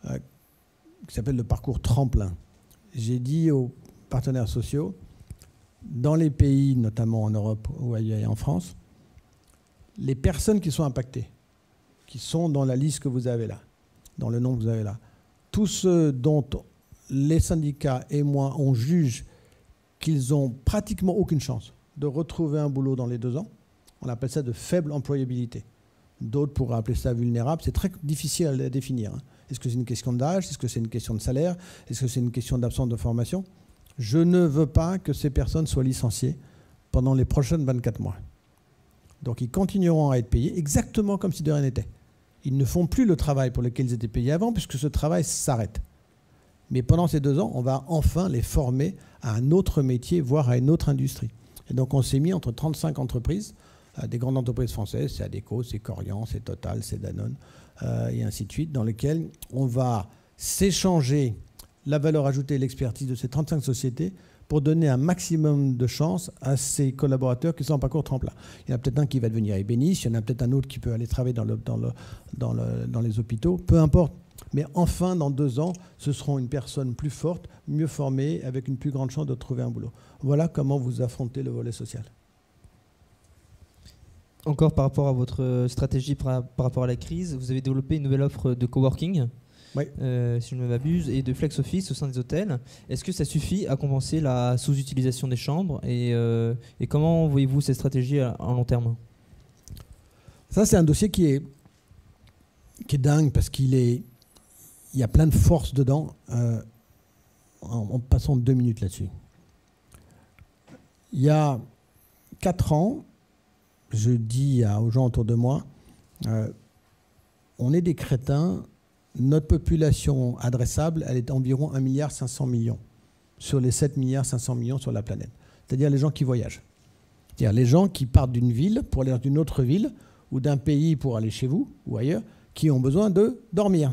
qui s'appelle le parcours tremplin. J'ai dit aux partenaires sociaux, dans les pays, notamment en Europe ou ailleurs et en France, les personnes qui sont impactées, qui sont dans la liste que vous avez là, dans le nom que vous avez là, tous ceux dont les syndicats et moi, on juge qu'ils ont pratiquement aucune chance de retrouver un boulot dans les 2 ans, on appelle ça de faible employabilité. D'autres pourraient appeler ça vulnérable. C'est très difficile à définir. Est-ce que c'est une question d'âge? Est-ce que c'est une question de salaire? Est-ce que c'est une question d'absence de formation? Je ne veux pas que ces personnes soient licenciées pendant les prochaines 24 mois. Donc ils continueront à être payés exactement comme si de rien n'était. Ils ne font plus le travail pour lequel ils étaient payés avant, puisque ce travail s'arrête. Mais pendant ces 2 ans, on va enfin les former à un autre métier, voire à une autre industrie. Et donc on s'est mis entre 35 entreprises, des grandes entreprises françaises, c'est Adecco, c'est Corian, c'est Total, c'est Danone, et ainsi de suite, dans lesquelles on va s'échanger la valeur ajoutée et l'expertise de ces 35 sociétés pour donner un maximum de chance à ces collaborateurs qui sont en parcours tremplin. Il y en a peut-être un qui va devenir ébéniste, il y en a peut-être un autre qui peut aller travailler dans les hôpitaux, peu importe. Mais enfin, dans 2 ans, ce seront une personne plus forte, mieux formée, avec une plus grande chance de trouver un boulot. Voilà comment vous affrontez le volet social. Encore par rapport à votre stratégie par rapport à la crise, vous avez développé une nouvelle offre de coworking, oui. Si je ne m'abuse, et de flex office au sein des hôtels. Est-ce que ça suffit à compenser la sous-utilisation des chambres et comment voyez-vous cette stratégie à long terme? Ça, c'est un dossier qui est dingue parce il y a plein de forces dedans. En passant 2 minutes là-dessus. Il y a 4 ans, je dis aux gens autour de moi, on est des crétins, notre population adressable, elle est environ 1,5 milliard. sur les 7 milliards 500 millions sur la planète. C'est-à-dire les gens qui voyagent. C'est-à-dire les gens qui partent d'une ville pour aller dans une autre ville ou d'un pays pour aller chez vous ou ailleurs, qui ont besoin de dormir.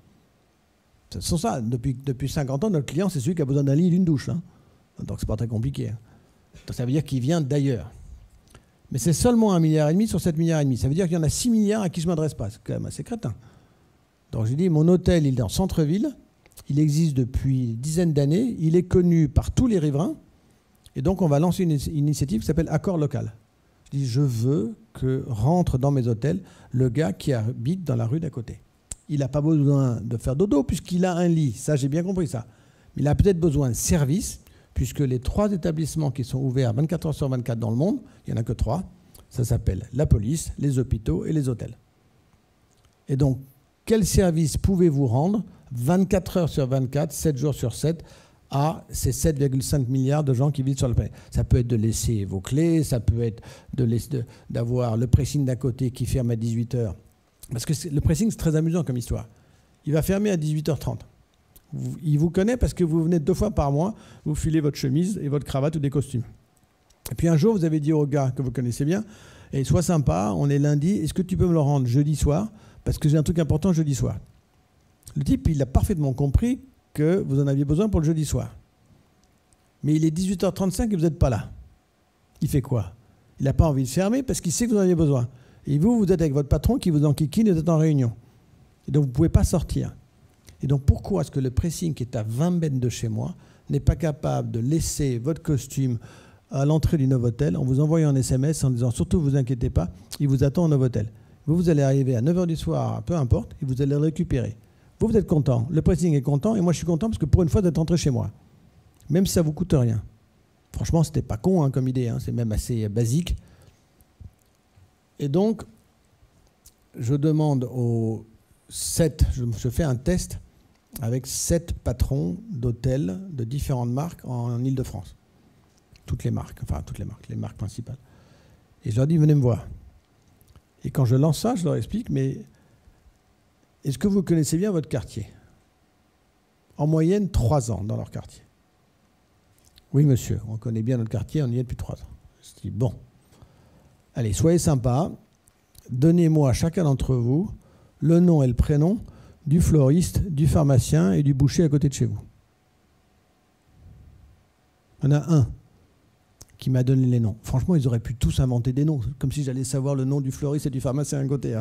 Ce sont ça. Depuis 50 ans, notre client, c'est celui qui a besoin d'un lit et d'une douche. Hein. Donc c'est pas très compliqué. Hein. Donc ça veut dire qu'il vient d'ailleurs. Mais c'est seulement 1,5 milliard sur 7,5 milliards. Ça veut dire qu'il y en a 6 milliards à qui je ne m'adresse pas. C'est quand même assez crétin. Donc j'ai dit, mon hôtel, il est en centre-ville. Il existe depuis une dizaine d'années. Il est connu par tous les riverains. Et donc, on va lancer une initiative qui s'appelle Accord local. Je dis, je veux que rentre dans mes hôtels le gars qui habite dans la rue d'à côté. Il n'a pas besoin de faire dodo puisqu'il a un lit. Ça, j'ai bien compris ça. Mais il a peut-être besoin de services puisque les 3 établissements qui sont ouverts 24 heures sur 24 dans le monde, il n'y en a que 3, ça s'appelle la police, les hôpitaux et les hôtels. Et donc, quel service pouvez-vous rendre 24 heures sur 24, 7 jours sur 7 à ces 7,5 milliards de gens qui vivent sur la planète? Ça peut être de laisser vos clés, ça peut être d'avoir le pressing d'à côté qui ferme à 18 heures. Parce que le pressing, c'est très amusant comme histoire. Il va fermer à 18h30. Il vous connaît parce que vous venez 2 fois par mois, vous filez votre chemise et votre cravate ou des costumes. Et puis un jour, vous avez dit au gars que vous connaissez bien, et sois sympa, on est lundi, est-ce que tu peux me le rendre jeudi soir? Parce que j'ai un truc important jeudi soir. Le type, il a parfaitement compris que vous en aviez besoin pour le jeudi soir. Mais il est 18h35 et vous n'êtes pas là. Il fait quoi? Il n'a pas envie de fermer parce qu'il sait que vous en avez besoin. Et vous êtes avec votre patron qui vous enquiquine et vous êtes en réunion. Et donc, vous ne pouvez pas sortir. Et donc, pourquoi est-ce que le pressing qui est à 20 mètres de chez moi n'est pas capable de laisser votre costume à l'entrée du Novotel en vous envoyant un SMS en disant « Surtout, ne vous inquiétez pas, il vous attend au Novotel. » Vous allez arriver à 9h du soir, peu importe, et vous allez le récupérer. Vous êtes content, le pressing est content, et moi je suis content parce que pour une fois, vous êtes rentré chez moi. Même si ça ne vous coûte rien. Franchement, c'était pas con comme idée, c'est même assez basique. Et donc, je demande aux 7, je fais un test avec 7 patrons d'hôtels de différentes marques en Ile-de-France. Toutes les marques, les marques principales. Et je leur dis, venez me voir. Et quand je lance ça, je leur explique, mais est-ce que vous connaissez bien votre quartier? En moyenne, 3 ans dans leur quartier. Oui, monsieur, on connaît bien notre quartier, on y est depuis 3 ans. Je dis, bon, allez, soyez sympa, donnez-moi à chacun d'entre vous le nom et le prénom du floriste, du pharmacien et du boucher à côté de chez vous. Il y en a un qui m'a donné les noms. Franchement, ils auraient pu tous inventer des noms, comme si j'allais savoir le nom du floriste et du pharmacien à côté.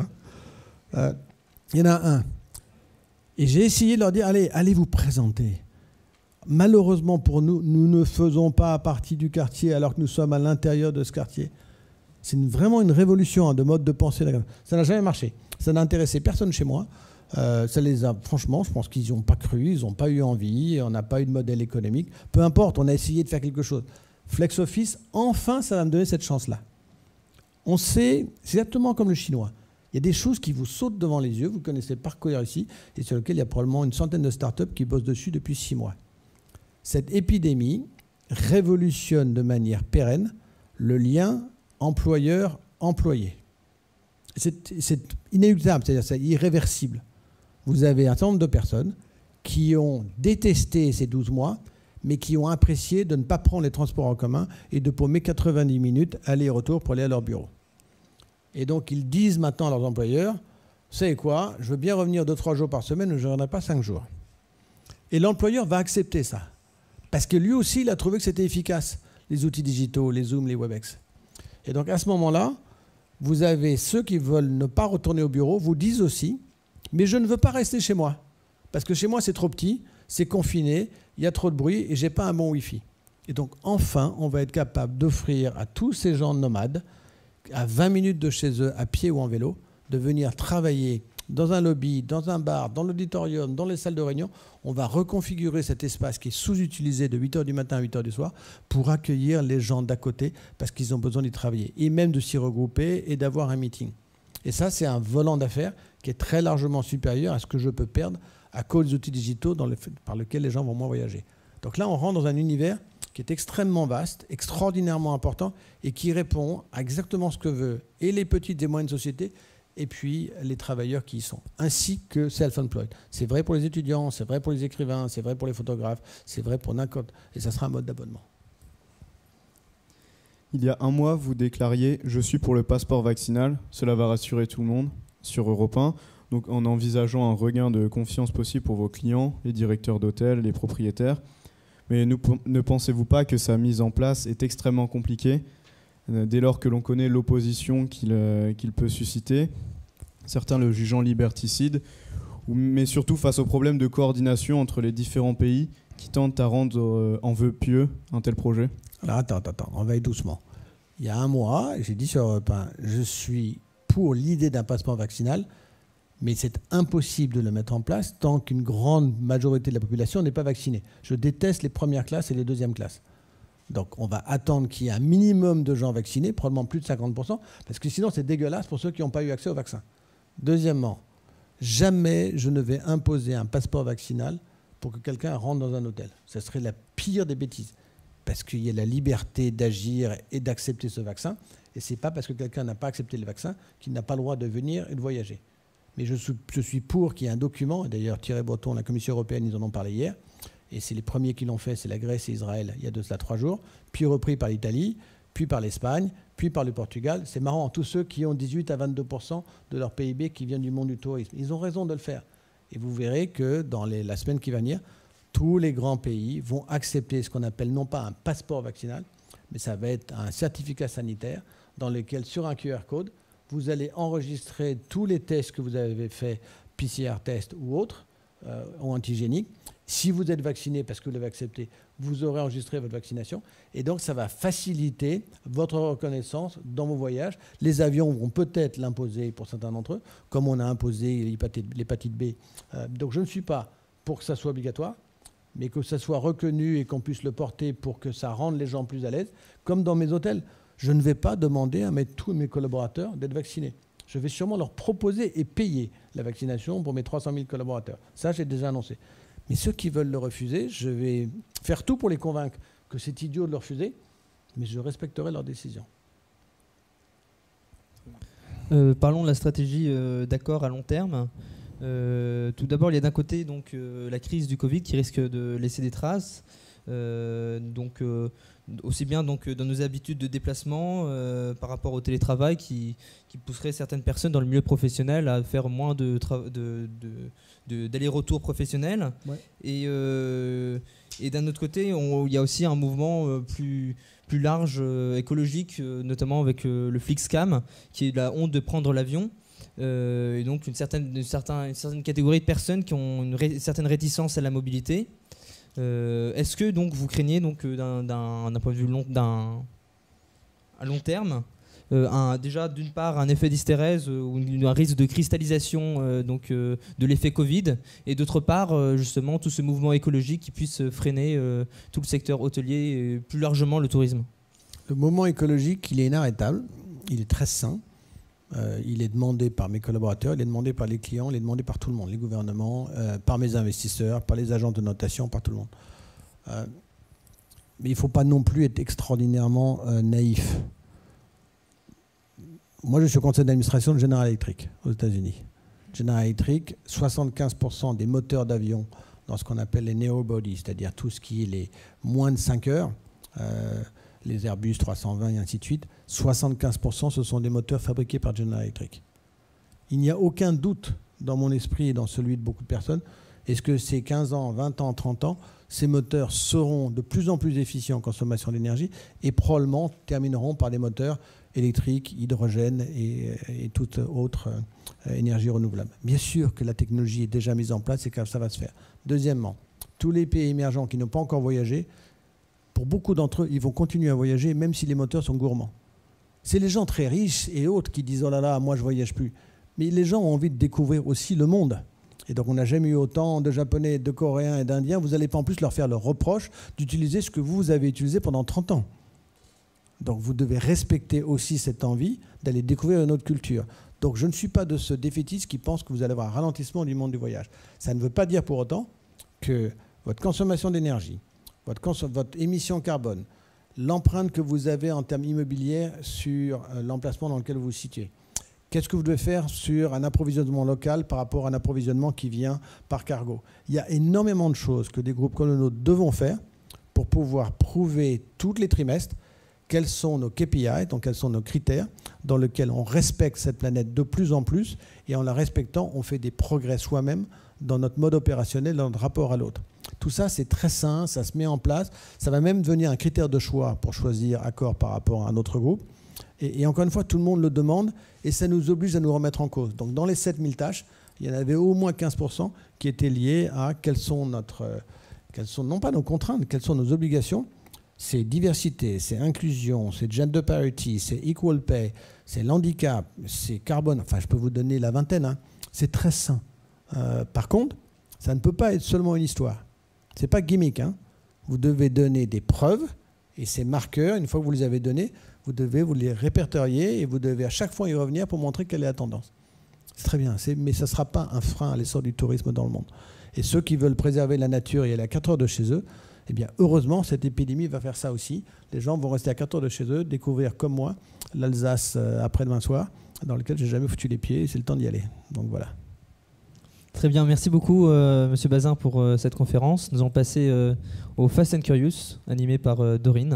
Il y en a un. Et j'ai essayé de leur dire, allez vous présenter. Malheureusement pour nous, nous ne faisons pas partie du quartier alors que nous sommes à l'intérieur de ce quartier. C'est vraiment une révolution de mode de pensée. Ça n'a jamais marché. Ça n'a intéressé personne chez moi. Ça les a, franchement, je pense qu'ils n'y ont pas cru, ils n'ont pas eu envie, on n'a pas eu de modèle économique. Peu importe, on a essayé de faire quelque chose. Flex Office, enfin, ça va me donner cette chance-là. On sait, c'est exactement comme le chinois. Il y a des choses qui vous sautent devant les yeux, vous connaissez par cœur ici, et sur lesquelles il y a probablement une centaine de startups qui bossent dessus depuis 6 mois. Cette épidémie révolutionne de manière pérenne le lien employeur-employé. C'est inéluctable, c'est-à-dire c'est irréversible. Vous avez un certain nombre de personnes qui ont détesté ces 12 mois, mais qui ont apprécié de ne pas prendre les transports en commun et de paumer 90 minutes aller-retour pour aller à leur bureau. Et donc, ils disent maintenant à leurs employeurs, « Vous savez quoi, je veux bien revenir 2-3 jours par semaine, mais je ne reviendrai pas 5 jours. » Et l'employeur va accepter ça. Parce que lui aussi, il a trouvé que c'était efficace, les outils digitaux, les Zoom, les Webex. Et donc, à ce moment-là, vous avez ceux qui veulent ne pas retourner au bureau, vous disent aussi, « Mais je ne veux pas rester chez moi. Parce que chez moi, c'est trop petit, c'est confiné, il y a trop de bruit et je n'ai pas un bon Wi-Fi. » Et donc, enfin, on va être capable d'offrir à tous ces gens nomades, à 20 minutes de chez eux, à pied ou en vélo, de venir travailler dans un lobby, dans un bar, dans l'auditorium, dans les salles de réunion. On va reconfigurer cet espace qui est sous-utilisé de 8h du matin à 8h du soir pour accueillir les gens d'à côté parce qu'ils ont besoin d'y travailler et même de s'y regrouper et d'avoir un meeting. Et ça, c'est un volant d'affaires qui est très largement supérieur à ce que je peux perdre à cause des outils digitaux par lesquels les gens vont moins voyager. Donc là, on rentre dans un univers qui est extrêmement vaste, extraordinairement important et qui répond à exactement ce que veulent et les petites et moyennes sociétés et puis les travailleurs qui y sont, ainsi que self-employed. C'est vrai pour les étudiants, c'est vrai pour les écrivains, c'est vrai pour les photographes, c'est vrai pour n'importe, et ça sera un mode d'abonnement. Il y a un mois, vous déclariez « Je suis pour le passeport vaccinal, cela va rassurer tout le monde » sur Europe 1, donc en envisageant un regain de confiance possible pour vos clients, les directeurs d'hôtels, les propriétaires. Mais ne pensez-vous pas que sa mise en place est extrêmement compliquée dès lors que l'on connaît l'opposition qu'il peut susciter, certains le jugeant liberticide, mais surtout face au problème de coordination entre les différents pays qui tentent à rendre en vœu pieux un tel projet? Alors attends, on va y doucement. Il y a un mois, j'ai dit sur Europe 1, je suis pour l'idée d'un passeport vaccinal, mais c'est impossible de le mettre en place tant qu'une grande majorité de la population n'est pas vaccinée. Je déteste les premières classes et les deuxièmes classes. Donc on va attendre qu'il y ait un minimum de gens vaccinés, probablement plus de 50%, parce que sinon c'est dégueulasse pour ceux qui n'ont pas eu accès au vaccin. Deuxièmement, jamais je ne vais imposer un passeport vaccinal pour que quelqu'un rentre dans un hôtel. Ce serait la pire des bêtises, parce qu'il y a la liberté d'agir et d'accepter ce vaccin, et ce n'est pas parce que quelqu'un n'a pas accepté le vaccin qu'il n'a pas le droit de venir et de voyager. Mais je suis pour qu'il y ait un document, et d'ailleurs Thierry Breton, la Commission européenne, ils en ont parlé hier, et c'est les premiers qui l'ont fait, c'est la Grèce et Israël, il y a de cela 3 jours, puis repris par l'Italie, puis par l'Espagne, puis par le Portugal. C'est marrant, tous ceux qui ont 18 à 22% de leur PIB qui viennent du monde du tourisme, ils ont raison de le faire. Et vous verrez que dans la semaine qui va venir, tous les grands pays vont accepter ce qu'on appelle non pas un passeport vaccinal, mais ça va être un certificat sanitaire dans lequel, sur un QR code, vous allez enregistrer tous les tests que vous avez faits, PCR test ou autres, ou antigéniques. Si vous êtes vacciné parce que vous l'avez accepté, vous aurez enregistré votre vaccination. Et donc, ça va faciliter votre reconnaissance dans vos voyages. Les avions vont peut-être l'imposer pour certains d'entre eux, comme on a imposé l'hépatite B. Donc, je ne suis pas pour que ça soit obligatoire, mais que ça soit reconnu et qu'on puisse le porter pour que ça rende les gens plus à l'aise. Comme dans mes hôtels, je ne vais pas demander à tous mes collaborateurs d'être vaccinés. Je vais sûrement leur proposer et payer la vaccination pour mes 300 000 collaborateurs. Ça, j'ai déjà annoncé. Mais ceux qui veulent le refuser, je vais faire tout pour les convaincre que c'est idiot de le refuser, mais je respecterai leur décision. Parlons de la stratégie d'accord à long terme. Tout d'abord, il y a d'un côté donc, la crise du Covid qui risque de laisser des traces. Aussi bien donc, dans nos habitudes de déplacement par rapport au télétravail qui pousserait certaines personnes dans le milieu professionnel à faire moins d'aller-retour professionnel. Ouais. Et d'un autre côté, il y a aussi un mouvement plus large écologique, notamment avec le Flixcam, qui est la honte de prendre l'avion. Et donc une certaine catégorie de personnes qui ont une certaine réticence à la mobilité. Est-ce que donc vous craignez donc d'un point de vue à long terme déjà d'une part un effet d'hystérèse ou un risque de cristallisation de l'effet Covid, et d'autre part justement tout ce mouvement écologique qui puisse freiner tout le secteur hôtelier et plus largement le tourisme? Le mouvement écologique, il est inarrêtable, il est très sain. Il est demandé par mes collaborateurs, il est demandé par les clients, il est demandé par tout le monde, les gouvernements, par mes investisseurs, par les agences de notation, par tout le monde. Mais il ne faut pas non plus être extraordinairement naïf. Moi, je suis au conseil d'administration de General Electric aux États-Unis. General Electric, 75% des moteurs d'avion dans ce qu'on appelle les narrow-body, c'est-à-dire tout ce qui est les moins de 5 heures, les Airbus 320 et ainsi de suite, 75% ce sont des moteurs fabriqués par General Electric. Il n'y a aucun doute dans mon esprit et dans celui de beaucoup de personnes. Est-ce que ces 15 ans, 20 ans, 30 ans, ces moteurs seront de plus en plus efficients en consommation d'énergie et probablement termineront par des moteurs électriques, hydrogène et toute autre énergie renouvelable. Bien sûr que la technologie est déjà mise en place et que ça va se faire. Deuxièmement, tous les pays émergents qui n'ont pas encore voyagé, pour beaucoup d'entre eux, ils vont continuer à voyager même si les moteurs sont gourmands. C'est les gens très riches et autres qui disent « Oh là là, moi je ne voyage plus ». Mais les gens ont envie de découvrir aussi le monde. Et donc on n'a jamais eu autant de Japonais, de Coréens et d'Indiens. Vous n'allez pas en plus leur faire le reproche d'utiliser ce que vous avez utilisé pendant 30 ans. Donc vous devez respecter aussi cette envie d'aller découvrir une autre culture. Donc je ne suis pas de ce défaitiste qui pense que vous allez avoir un ralentissement du monde du voyage. Ça ne veut pas dire pour autant que votre consommation d'énergie, votre émission carbone, l'empreinte que vous avez en termes immobiliers sur l'emplacement dans lequel vous vous situez, Qu'est-ce que vous devez faire sur un approvisionnement local par rapport à un approvisionnement qui vient par cargo? Il y a énormément de choses que des groupes comme le nôtre devront faire pour pouvoir prouver tous les trimestres quels sont nos KPI, donc quels sont nos critères dans lesquels on respecte cette planète de plus en plus, et en la respectant, on fait des progrès soi-même dans notre mode opérationnel, dans notre rapport à l'autre. Tout ça, c'est très sain, ça se met en place. Ça va même devenir un critère de choix pour choisir Accor par rapport à un autre groupe. Et encore une fois, tout le monde le demande et ça nous oblige à nous remettre en cause. Donc dans les 7000 tâches, il y en avait au moins 15% qui étaient liées à quelles sont non pas nos contraintes, quelles sont nos obligations. C'est diversité, c'est inclusion, c'est gender parity, c'est equal pay, c'est l'handicap, c'est carbone. Enfin, je peux vous donner la vingtaine. Hein. C'est très sain. Par contre, ça ne peut pas être seulement une histoire. Ce n'est pas gimmick. Hein. Vous devez donner des preuves et ces marqueurs, une fois que vous les avez donnés, vous devez vous les répertorier et vous devez à chaque fois y revenir pour montrer quelle est la tendance. C'est très bien, mais ça ne sera pas un frein à l'essor du tourisme dans le monde. Et ceux qui veulent préserver la nature et aller à 4 heures de chez eux, eh bien, heureusement, cette épidémie va faire ça aussi. Les gens vont rester à 4 heures de chez eux, découvrir comme moi l'Alsace après-demain soir, dans lequel je n'ai jamais foutu les pieds et c'est le temps d'y aller. Donc voilà. Très bien, merci beaucoup Monsieur Bazin pour cette conférence. Nous allons passer au Fast and Curious, animé par Dorine.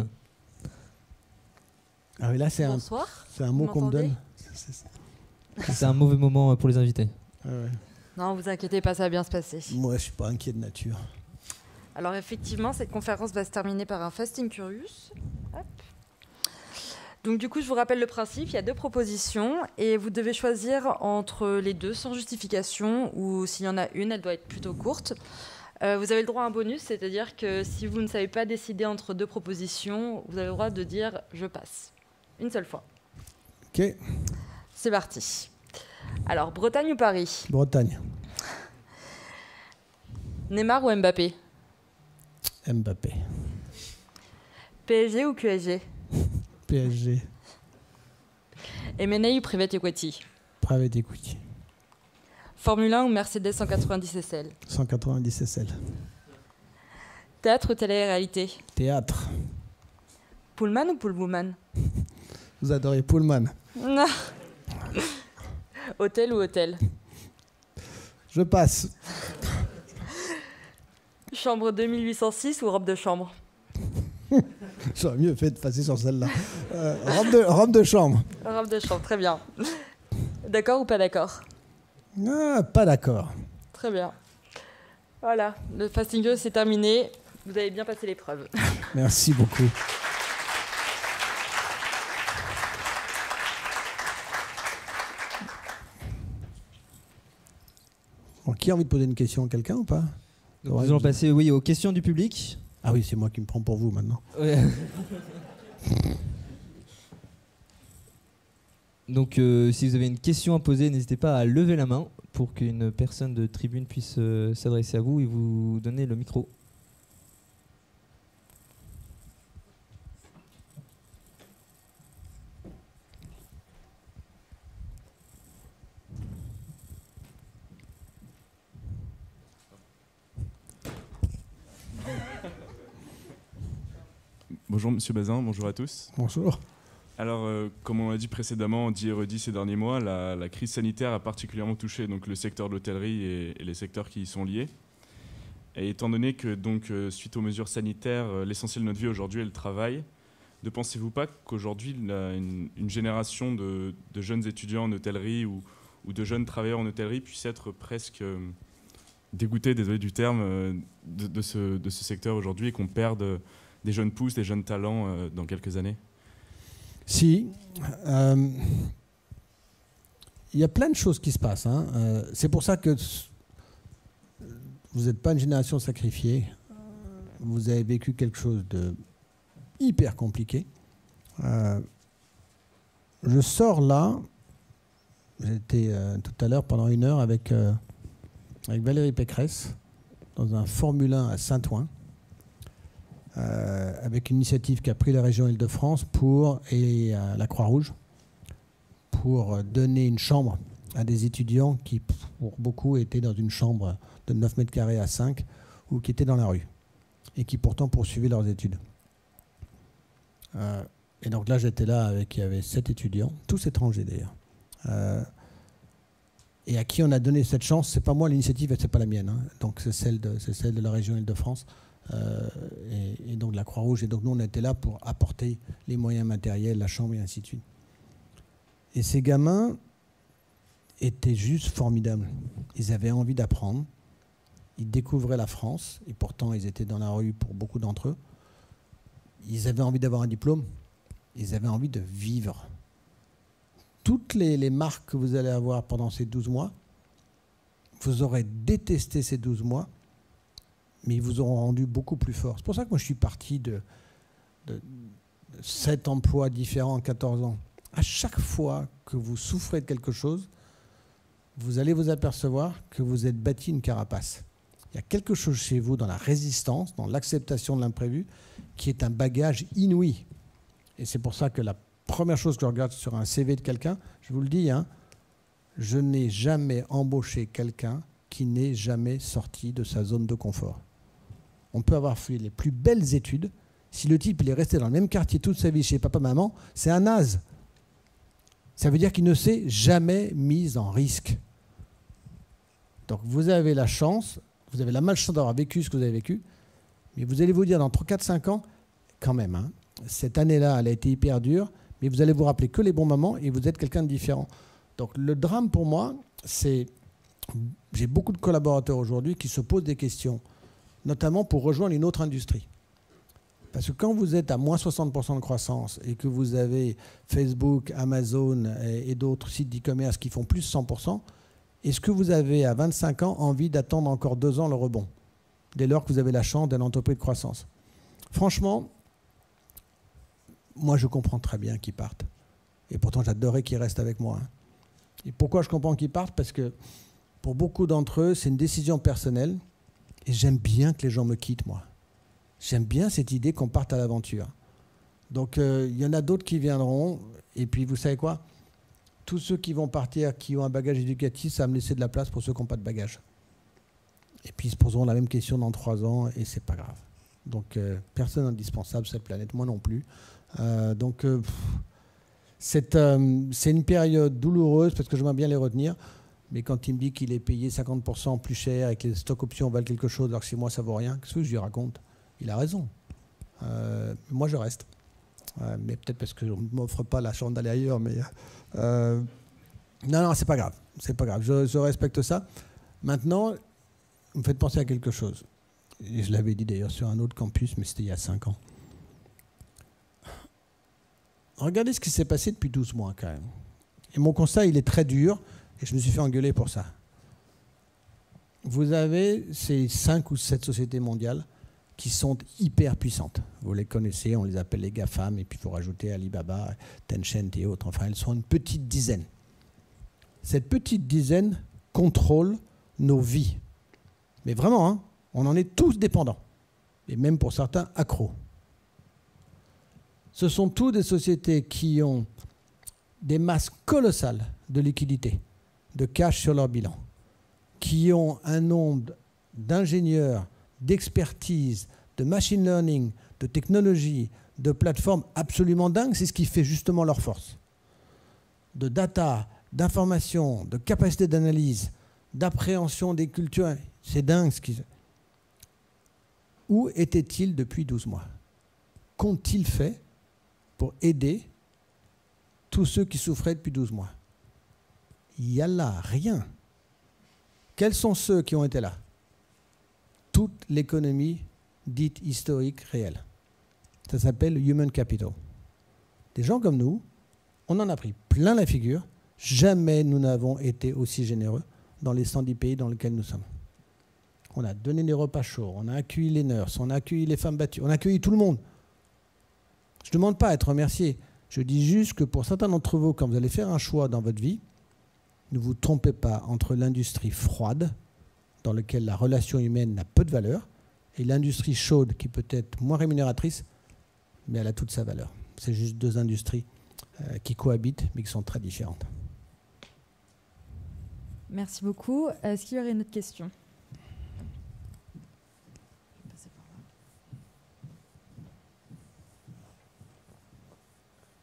Ah oui, là, c'est un mot qu'on me donne. C'est un mauvais moment pour les invités. Ah ouais. Non, vous inquiétez pas, ça va bien se passer. Moi, je ne suis pas inquiet de nature. Alors effectivement, cette conférence va se terminer par un Fast and Curious. Hop. Donc du coup, je vous rappelle le principe, il y a 2 propositions et vous devez choisir entre les 2 sans justification ou s'il y en a une, elle doit être plutôt courte. Vous avez le droit à un bonus, c'est-à-dire que si vous ne savez pas décider entre 2 propositions, vous avez le droit de dire « je passe ». Une seule fois. Ok. C'est parti. Alors, Bretagne ou Paris? Bretagne. Neymar ou Mbappé? Mbappé. PSG ou QSG? PSG. M&A ou Private Equity? Private Equity. Formule 1 ou Mercedes 190 SL? 190 SL. Théâtre ou télé-réalité? Théâtre. Pullman ou Pullwoman? Vous adorez Pullman. Non. Hôtel ou hôtel? Je passe. Chambre 2806 ou robe de chambre? J'aurais mieux fait de passer sur celle-là. Robe de chambre. Robe de chambre, très bien. D'accord ou pas d'accord? Ah, pas d'accord. Très bien. Voilà, le fasting c'est terminé. Vous avez bien passé l'épreuve. Merci beaucoup. Bon, qui a envie de poser une question à quelqu'un ou pas? Donc, nous allons passer aux questions du public. Ah oui, c'est moi qui me prends pour vous maintenant. Ouais. Donc si vous avez une question à poser, n'hésitez pas à lever la main pour qu'une personne de tribune puisse s'adresser à vous et vous donner le micro. Bonjour Monsieur Bazin, bonjour à tous. Bonjour. Alors, comme on l'a dit précédemment, dit et redit ces derniers mois, la crise sanitaire a particulièrement touché donc, le secteur de l'hôtellerie et les secteurs qui y sont liés. Et étant donné que, donc, suite aux mesures sanitaires, l'essentiel de notre vie aujourd'hui est le travail, ne pensez-vous pas qu'aujourd'hui, une génération de jeunes étudiants en hôtellerie ou de jeunes travailleurs en hôtellerie puisse être presque dégoûtés, désolé du terme, de ce secteur aujourd'hui et qu'on perde des jeunes pousses, des jeunes talents dans quelques années? Si. Il y a plein de choses qui se passent. Hein. C'est pour ça que vous n'êtes pas une génération sacrifiée. Vous avez vécu quelque chose de hyper compliqué. Je sors là. J'étais tout à l'heure pendant 1 heure avec Valérie Pécresse dans un Formule 1 à Saint-Ouen. Avec une initiative qu'a pris la région Île-de-France et la Croix-Rouge pour donner une chambre à des étudiants qui, pour beaucoup, étaient dans une chambre de 9 mètres carrés à 5 ou qui étaient dans la rue et qui pourtant poursuivaient leurs études. Et donc là, j'étais là il y avait 7 étudiants, tous étrangers d'ailleurs. Et à qui on a donné cette chance, c'est pas moi l'initiative, c'est pas la mienne, hein. Donc c'est celle de la région Île-de-France et donc de la Croix-Rouge. Et donc nous on était là pour apporter les moyens matériels, la chambre et ainsi de suite. Et ces gamins étaient juste formidables. Ils avaient envie d'apprendre, ils découvraient la France et pourtant ils étaient dans la rue pour beaucoup d'entre eux. Ils avaient envie d'avoir un diplôme, ils avaient envie de vivre. Toutes les marques que vous allez avoir pendant ces 12 mois, vous aurez détesté ces 12 mois, mais ils vous auront rendu beaucoup plus fort. C'est pour ça que moi je suis parti de 7 emplois différents en 14 ans. À chaque fois que vous souffrez de quelque chose, vous allez vous apercevoir que vous êtes bâti une carapace. Il y a quelque chose chez vous dans la résistance, dans l'acceptation de l'imprévu, qui est un bagage inouï. Et c'est pour ça que la première chose que je regarde sur un CV de quelqu'un, je vous le dis, hein, je n'ai jamais embauché quelqu'un qui n'est jamais sorti de sa zone de confort. On peut avoir fait les plus belles études. Si le type il est resté dans le même quartier toute sa vie chez papa-maman, c'est un naze. Ça veut dire qu'il ne s'est jamais mis en risque. Donc vous avez la chance, vous avez la malchance d'avoir vécu ce que vous avez vécu, mais vous allez vous dire dans 4-5 ans, quand même, hein, cette année-là, elle a été hyper dure, mais vous allez vous rappeler que les bons moments et vous êtes quelqu'un de différent. Donc le drame pour moi, c'est... J'ai beaucoup de collaborateurs aujourd'hui qui se posent des questions, notamment pour rejoindre une autre industrie. Parce que quand vous êtes à moins 60% de croissance et que vous avez Facebook, Amazon et d'autres sites d'e-commerce qui font plus 100%, est-ce que vous avez à 25 ans envie d'attendre encore 2 ans le rebond, dès lors que vous avez la chance d'une entreprise de croissance? Franchement, moi je comprends très bien qu'ils partent. Et pourtant j'adorerais qu'ils restent avec moi. Hein. Et pourquoi je comprends qu'ils partent? Parce que pour beaucoup d'entre eux, c'est une décision personnelle. Et j'aime bien que les gens me quittent, moi. J'aime bien cette idée qu'on parte à l'aventure. Donc, il y en a d'autres qui viendront. Et puis, vous savez quoi? Tous ceux qui vont partir, qui ont un bagage éducatif, ça va me laisser de la place pour ceux qui n'ont pas de bagage. Et puis, ils se poseront la même question dans 3 ans, et c'est pas grave. Donc, personne n'est indispensable sur cette planète, moi non plus. C'est une période douloureuse, parce que j'aimerais bien les retenir. Mais quand il me dit qu'il est payé 50% plus cher et que les stock options valent quelque chose alors que chez moi ça vaut rien, qu'est-ce que je lui raconte? Il a raison. Moi je reste. Mais peut-être parce que je ne m'offre pas la chance d'aller ailleurs. Mais non, c'est pas grave. C'est pas grave. Je respecte ça. Maintenant, vous me faites penser à quelque chose. Et je l'avais dit d'ailleurs sur un autre campus, mais c'était il y a 5 ans. Regardez ce qui s'est passé depuis 12 mois quand même. Et mon constat, il est très dur. Et je me suis fait engueuler pour ça. Vous avez ces 5 ou 7 sociétés mondiales qui sont hyper puissantes. Vous les connaissez, on les appelle les GAFAM, et puis il faut rajouter Alibaba, Tencent et autres. Enfin, elles sont une petite dizaine. Cette petite dizaine contrôle nos vies. Mais vraiment, hein, on en est tous dépendants. Et même pour certains, accros. Ce sont toutes des sociétés qui ont des masses colossales de liquidités, de cash sur leur bilan, qui ont un nombre d'ingénieurs, d'expertise, de machine learning, de technologie, de plateformes absolument dingues. C'est ce qui fait justement leur force. De data, d'information, de capacité d'analyse, d'appréhension des cultures. C'est dingue ce qu'ils... Où étaient-ils depuis 12 mois? Qu'ont-ils fait pour aider tous ceux qui souffraient depuis 12 mois? Il y a là rien. Quels sont ceux qui ont été là? Toute l'économie dite historique réelle. Ça s'appelle Human Capital. Des gens comme nous, on en a pris plein la figure. Jamais nous n'avons été aussi généreux dans les 110 pays dans lesquels nous sommes. On a donné des repas chauds, on a accueilli les nurses, on a accueilli les femmes battues, on a accueilli tout le monde. Je ne demande pas à être remercié. Je dis juste que pour certains d'entre vous, quand vous allez faire un choix dans votre vie, ne vous trompez pas entre l'industrie froide, dans laquelle la relation humaine n'a peu de valeur, et l'industrie chaude, qui peut être moins rémunératrice, mais elle a toute sa valeur. C'est juste 2 industries qui cohabitent, mais qui sont très différentes. Merci beaucoup. Est-ce qu'il y aurait une autre question?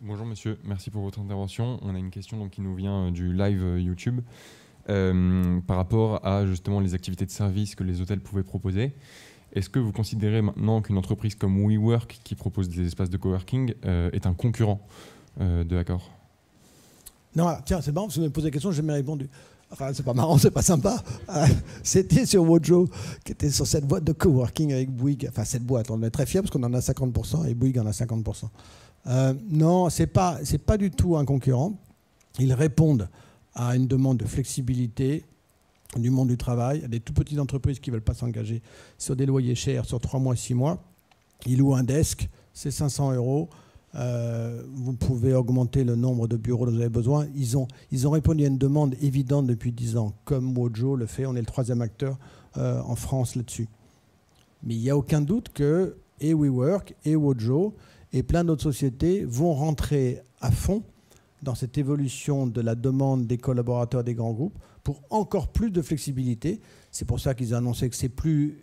Bonjour monsieur, merci pour votre intervention. On a une question donc, qui nous vient du live YouTube par rapport à justement les activités de service que les hôtels pouvaient proposer. Est-ce que vous considérez maintenant qu'une entreprise comme WeWork, qui propose des espaces de coworking, est un concurrent de Accor? Non, tiens, c'est marrant, parce que vous me posez la question, j'ai jamais répondu. Enfin, c'est pas marrant, c'est pas sympa. C'était sur Wojo, qui était sur cette boîte de coworking avec Bouygues. Enfin, cette boîte, on est très fiers parce qu'on en a 50% et Bouygues en a 50%. Non, c'est pas du tout un concurrent. Ils répondent à une demande de flexibilité du monde du travail. Il y a des tout petites entreprises qui ne veulent pas s'engager sur des loyers chers sur 3 mois, 6 mois. Ils louent un desk, c'est 500 €. Vous pouvez augmenter le nombre de bureaux dont vous avez besoin. Ils ont répondu à une demande évidente depuis 10 ans, comme Wojo le fait. On est le 3e acteur en France là-dessus. Mais il n'y a aucun doute que et WeWork et Wojo et plein d'autres sociétés vont rentrer à fond dans cette évolution de la demande des collaborateurs des grands groupes pour encore plus de flexibilité. C'est pour ça qu'ils ont annoncé que c'est plus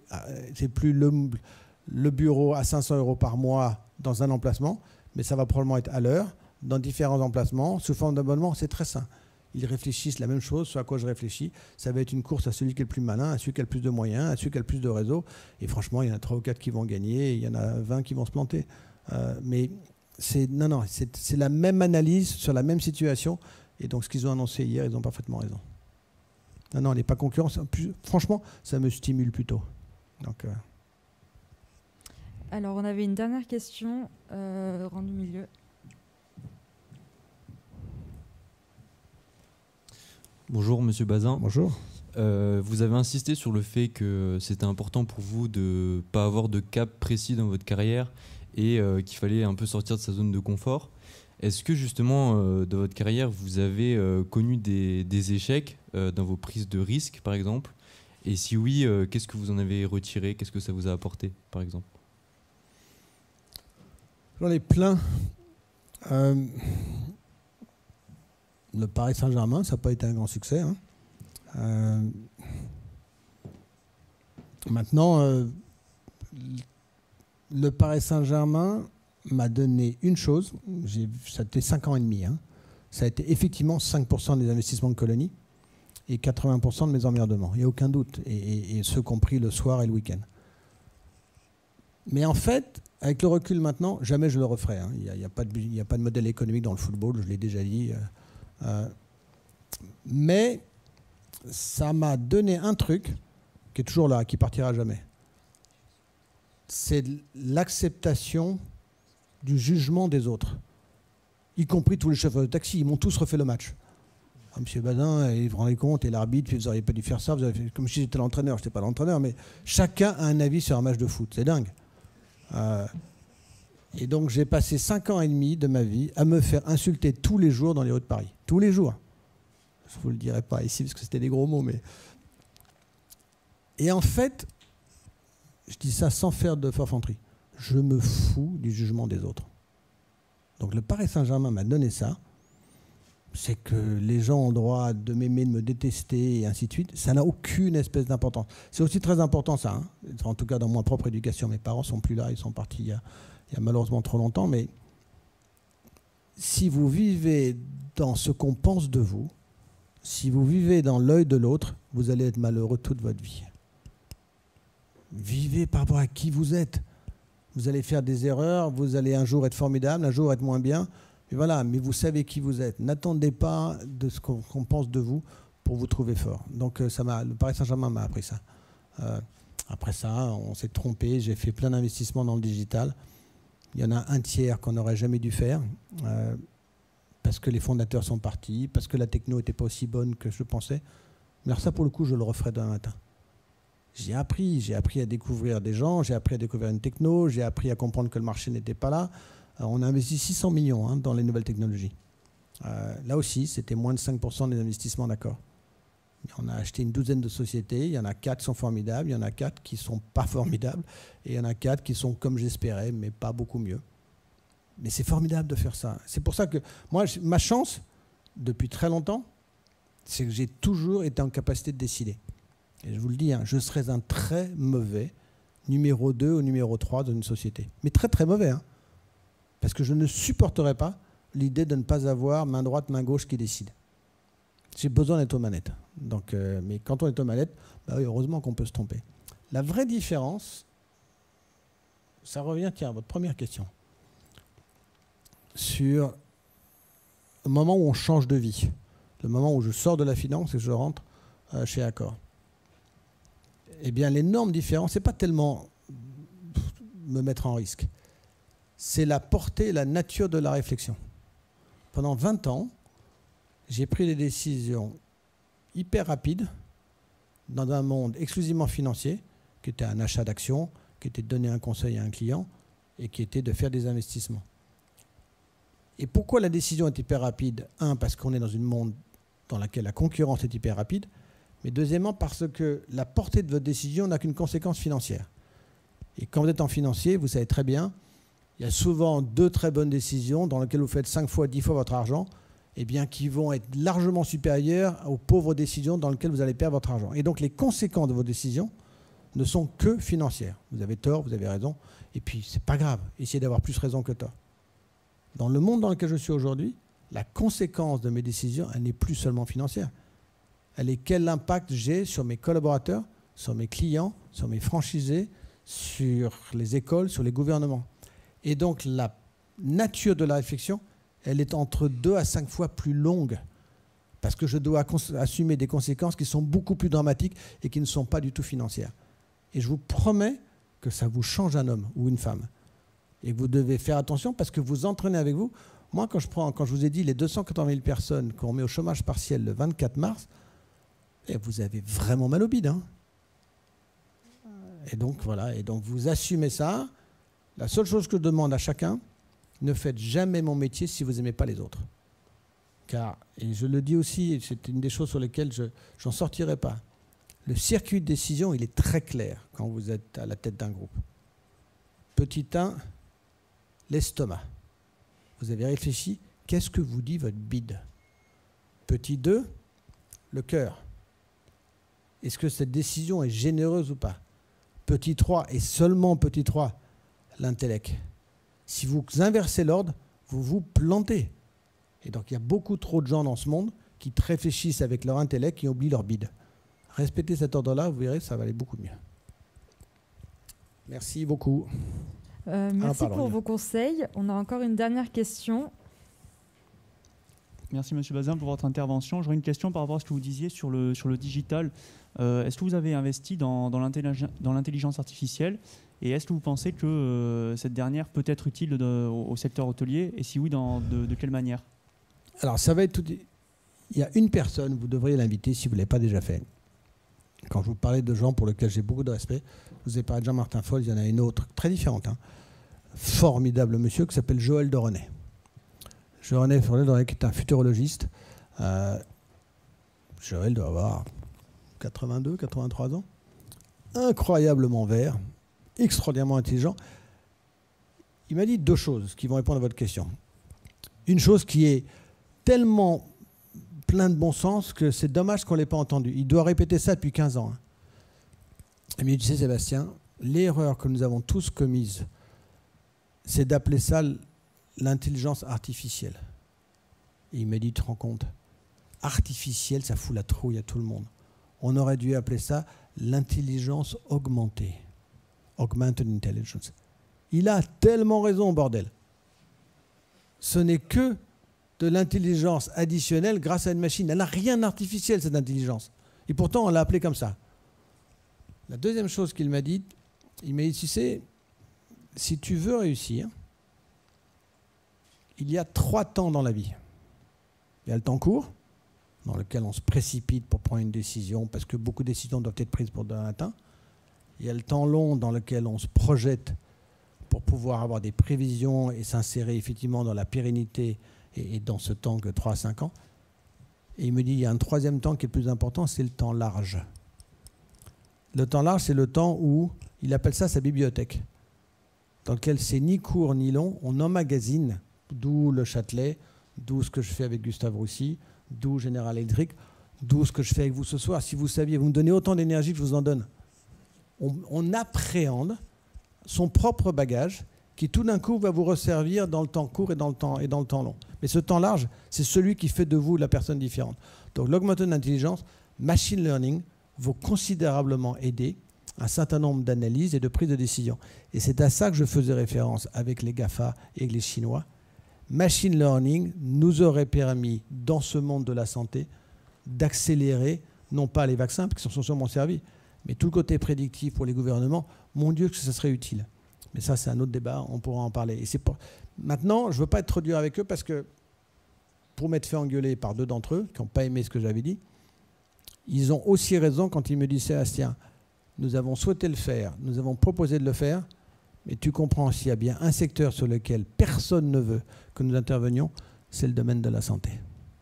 le bureau à 500 € par mois dans un emplacement, mais ça va probablement être à l'heure, dans différents emplacements, sous forme d'abonnement. C'est très sain. Ils réfléchissent la même chose, ce à quoi je réfléchis. Ça va être une course à celui qui est le plus malin, à celui qui a le plus de moyens, à celui qui a le plus de réseau. Et franchement, il y en a 3 ou 4 qui vont gagner, et il y en a 20 qui vont se planter. Mais c'est la même analyse sur la même situation. Et donc, ce qu'ils ont annoncé hier, ils ont parfaitement raison. Non, on n'est pas concurrents. Franchement, ça me stimule plutôt. Donc, Alors, on avait une dernière question, rang du milieu. Bonjour Monsieur Bazin. Bonjour. Vous avez insisté sur le fait que c'était important pour vous de ne pas avoir de cap précis dans votre carrière et qu'il fallait un peu sortir de sa zone de confort. Est-ce que justement, dans votre carrière, vous avez connu des échecs dans vos prises de risques, par exemple? Et si oui, qu'est-ce que vous en avez retiré? Qu'est-ce que ça vous a apporté, par exemple? J'en ai plein. Le Paris Saint-Germain, ça n'a pas été un grand succès. Hein. Maintenant, le Paris Saint-Germain m'a donné une chose. Ça a été 5 ans et demi. Hein. Ça a été effectivement 5% des investissements de colonie et 80% de mes emmerdements. Il n'y a aucun doute. Et ceux compris le soir et le week-end. Mais en fait, avec le recul maintenant, jamais je le referai. Hein. Il n'y a pas de modèle économique dans le football, je l'ai déjà dit. Mais ça m'a donné un truc qui est toujours là, qui partira jamais. C'est l'acceptation du jugement des autres, y compris tous les chauffeurs de taxi. Ils m'ont tous refait le match. Ah, Monsieur Bazin, il vous rendez compte, et l'arbitre, vous n'auriez pas dû faire ça. Vous avez fait, comme si j'étais l'entraîneur, je n'étais pas l'entraîneur, mais chacun a un avis sur un match de foot. C'est dingue. Et donc j'ai passé 5 ans et demi de ma vie à me faire insulter tous les jours dans les rues de Paris. Tous les jours. Je ne vous le dirai pas ici parce que c'était des gros mots, mais... Et en fait, je dis ça sans faire de forfanterie, je me fous du jugement des autres. Donc le Paris Saint-Germain m'a donné ça. C'est que les gens ont le droit de m'aimer, de me détester et ainsi de suite. Ça n'a aucune espèce d'importance. C'est aussi très important ça. Hein. En tout cas dans ma propre éducation. Mes parents ne sont plus là, ils sont partis il y a malheureusement trop longtemps. Mais si vous vivez dans ce qu'on pense de vous, si vous vivez dans l'œil de l'autre, vous allez être malheureux toute votre vie. Vivez par rapport à qui vous êtes. Vous allez faire des erreurs, vous allez un jour être formidable, un jour être moins bien. Et voilà, mais vous savez qui vous êtes. N'attendez pas de ce qu'on pense de vous pour vous trouver fort. Donc le Paris Saint-Germain m'a appris ça. Après ça, on s'est trompé. J'ai fait plein d'investissements dans le digital. Il y en a un tiers qu'on n'aurait jamais dû faire parce que les fondateurs sont partis, parce que la techno n'était pas aussi bonne que je pensais. Mais alors ça, pour le coup, je le referai demain matin. J'ai appris à découvrir des gens, j'ai appris à découvrir une techno, j'ai appris à comprendre que le marché n'était pas là. On a investi 600 millions dans les nouvelles technologies. Là aussi, c'était moins de 5% des investissements, d'accord. On a acheté une douzaine de sociétés, il y en a 4 qui sont formidables, il y en a 4 qui ne sont pas formidables, et il y en a 4 qui sont comme j'espérais, mais pas beaucoup mieux. Mais c'est formidable de faire ça. C'est pour ça que moi, ma chance, depuis très longtemps, c'est que j'ai toujours été en capacité de décider. Et je vous le dis, je serais un très mauvais numéro 2 ou numéro 3 dans une société. Mais très très mauvais, parce que je ne supporterais pas l'idée de ne pas avoir main droite, main gauche qui décide. J'ai besoin d'être aux manettes. Donc, mais quand on est aux manettes, bah oui, heureusement qu'on peut se tromper. La vraie différence, ça revient, tiens, à votre première question, sur le moment où on change de vie, le moment où je sors de la finance et que je rentre chez Accor. Eh bien, l'énorme différence, ce n'est pas tellement me mettre en risque, c'est la portée et la nature de la réflexion. Pendant 20 ans, j'ai pris des décisions hyper rapides dans un monde exclusivement financier, qui était un achat d'actions, qui était de donner un conseil à un client et qui était de faire des investissements. Et pourquoi la décision est hyper rapide? Un, parce qu'on est dans un monde dans lequel la concurrence est hyper rapide, mais deuxièmement, parce que la portée de votre décision n'a qu'une conséquence financière. Et quand vous êtes en financier, vous savez très bien, il y a souvent 2 très bonnes décisions dans lesquelles vous faites 5 fois, 10 fois votre argent, eh bien, qui vont être largement supérieures aux pauvres décisions dans lesquelles vous allez perdre votre argent. Et donc, les conséquences de vos décisions ne sont que financières. Vous avez tort, vous avez raison, et puis c'est pas grave, essayez d'avoir plus raison que tort. Dans le monde dans lequel je suis aujourd'hui, la conséquence de mes décisions, elle n'est plus seulement financière. Elle est quel impact j'ai sur mes collaborateurs, sur mes clients, sur mes franchisés, sur les écoles, sur les gouvernements. Et donc la nature de la réflexion, elle est entre 2 à 5 fois plus longue, parce que je dois assumer des conséquences qui sont beaucoup plus dramatiques et qui ne sont pas du tout financières. Et je vous promets que ça vous change un homme ou une femme. Et vous devez faire attention parce que vous entraînez avec vous. Moi, quand je vous ai dit les 280 000 personnes qu'on met au chômage partiel le 24 mars, et vous avez vraiment mal au bide. Hein. Et donc, voilà. Et donc, vous assumez ça. La seule chose que je demande à chacun, ne faites jamais mon métier si vous n'aimez pas les autres. Car, et je le dis aussi, c'est une des choses sur lesquelles je n'en sortirai pas. Le circuit de décision, il est très clair quand vous êtes à la tête d'un groupe. Petit 1, l'estomac. Vous avez réfléchi, qu'est-ce que vous dit votre bide? Petit 2, le cœur. Est-ce que cette décision est généreuse ou pas? Petit 3, et seulement petit 3, l'intellect. Si vous inversez l'ordre, vous vous plantez. Et donc il y a beaucoup trop de gens dans ce monde qui réfléchissent avec leur intellect et oublient leur bide. Respectez cet ordre-là, vous verrez, ça va aller beaucoup mieux. Merci beaucoup. Merci pour vos conseils. On a encore une dernière question. Merci Monsieur Bazin pour votre intervention. J'aurais une question par rapport à ce que vous disiez sur le digital. Est-ce que vous avez investi dans l'intelligence artificielle et est-ce que vous pensez que cette dernière peut être utile au secteur hôtelier et si oui, de quelle manière? Alors ça va être tout... Il y a une personne, vous devriez l'inviter si vous ne l'avez pas déjà fait. Quand je vous parlais de gens pour lesquels j'ai beaucoup de respect, je vous ai parlé de Jean-Martin Foll, il y en a une autre très différente. Hein. Formidable monsieur qui s'appelle Joël Dorenet. Joël Dorenet qui est un futurologiste. Joël doit avoir 82, 83 ans. Incroyablement vert, extraordinairement intelligent. Il m'a dit 2 choses qui vont répondre à votre question. Une chose qui est tellement plein de bon sens que c'est dommage qu'on ne l'ait pas entendu. Il doit répéter ça depuis 15 ans. Hein. Il m'a dit, tu sais Sébastien, l'erreur que nous avons tous commise, c'est d'appeler ça l'intelligence artificielle. Et il m'a dit, tu te rends compte, artificielle, ça fout la trouille à tout le monde. On aurait dû appeler ça l'intelligence augmentée. Augmented intelligence. Il a tellement raison, bordel. Ce n'est que de l'intelligence additionnelle grâce à une machine. Elle n'a rien d'artificiel, cette intelligence. Et pourtant, on l'a appelée comme ça. La deuxième chose qu'il m'a dit, tu sais, si tu veux réussir, il y a 3 temps dans la vie. Il y a le temps court, dans lequel on se précipite pour prendre une décision, parce que beaucoup de décisions doivent être prises pour demain matin. Il y a le temps long, dans lequel on se projette pour pouvoir avoir des prévisions et s'insérer effectivement dans la pérennité et dans ce temps que 3 à 5 ans. Et il me dit, il y a un 3e temps qui est le plus important, c'est le temps large. Le temps large, c'est le temps où, il appelle ça sa bibliothèque, dans lequel c'est ni court ni long, on emmagasine, d'où le Châtelet, d'où ce que je fais avec Gustave Roussy, d'où General Electric, d'où ce que je fais avec vous ce soir. Si vous saviez, vous me donnez autant d'énergie que je vous en donne. On appréhende son propre bagage qui tout d'un coup va vous resservir dans le temps court et dans le temps long. Mais ce temps large, c'est celui qui fait de vous la personne différente. Donc l'augmented intelligence, machine learning, vont considérablement aider un certain nombre d'analyses et de prises de décision. Et c'est à ça que je faisais référence avec les GAFA et les Chinois. Machine learning nous aurait permis, dans ce monde de la santé, d'accélérer, non pas les vaccins, parce qu'ils sont sûrement servis, mais tout le côté prédictif pour les gouvernements, mon Dieu, que ça serait utile. Mais ça, c'est un autre débat, on pourra en parler. Et c'est pas... Maintenant, je ne veux pas être trop dur avec eux, parce que pour m'être fait engueuler par 2 d'entre eux, qui n'ont pas aimé ce que j'avais dit, ils ont aussi raison quand ils me disent, Sébastien, nous avons souhaité le faire, nous avons proposé de le faire, mais tu comprends, s'il y a bien un secteur sur lequel personne ne veut que nous intervenions, c'est le domaine de la santé.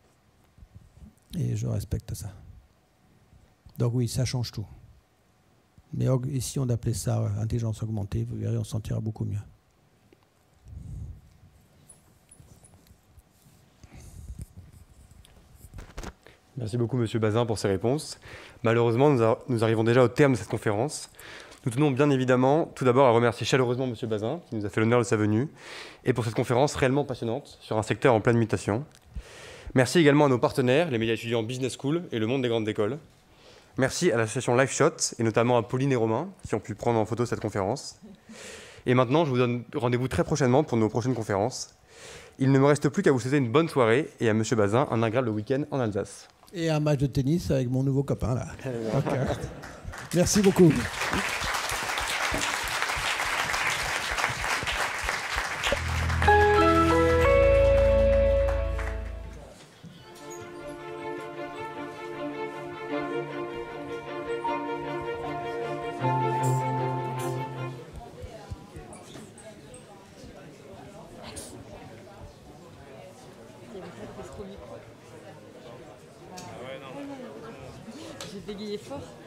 Et je respecte ça. Donc oui, ça change tout. Mais ici, on appelait ça intelligence augmentée, vous verrez, on se sentira beaucoup mieux. Merci beaucoup, Monsieur Bazin, pour ces réponses. Malheureusement, nous arrivons déjà au terme de cette conférence. Nous tenons bien évidemment tout d'abord à remercier chaleureusement Monsieur Bazin, qui nous a fait l'honneur de sa venue, et pour cette conférence réellement passionnante sur un secteur en pleine mutation. Merci également à nos partenaires, les médias étudiants Business School et le monde des grandes écoles. Merci à l'association LiveShot, et notamment à Pauline et Romain, qui ont pu prendre en photo cette conférence. Et maintenant, je vous donne rendez-vous très prochainement pour nos prochaines conférences. Il ne me reste plus qu'à vous souhaiter une bonne soirée, et à Monsieur Bazin un agréable week-end en Alsace. Et un match de tennis avec mon nouveau copain, là. Okay. Merci beaucoup. J'ai bégayé fort.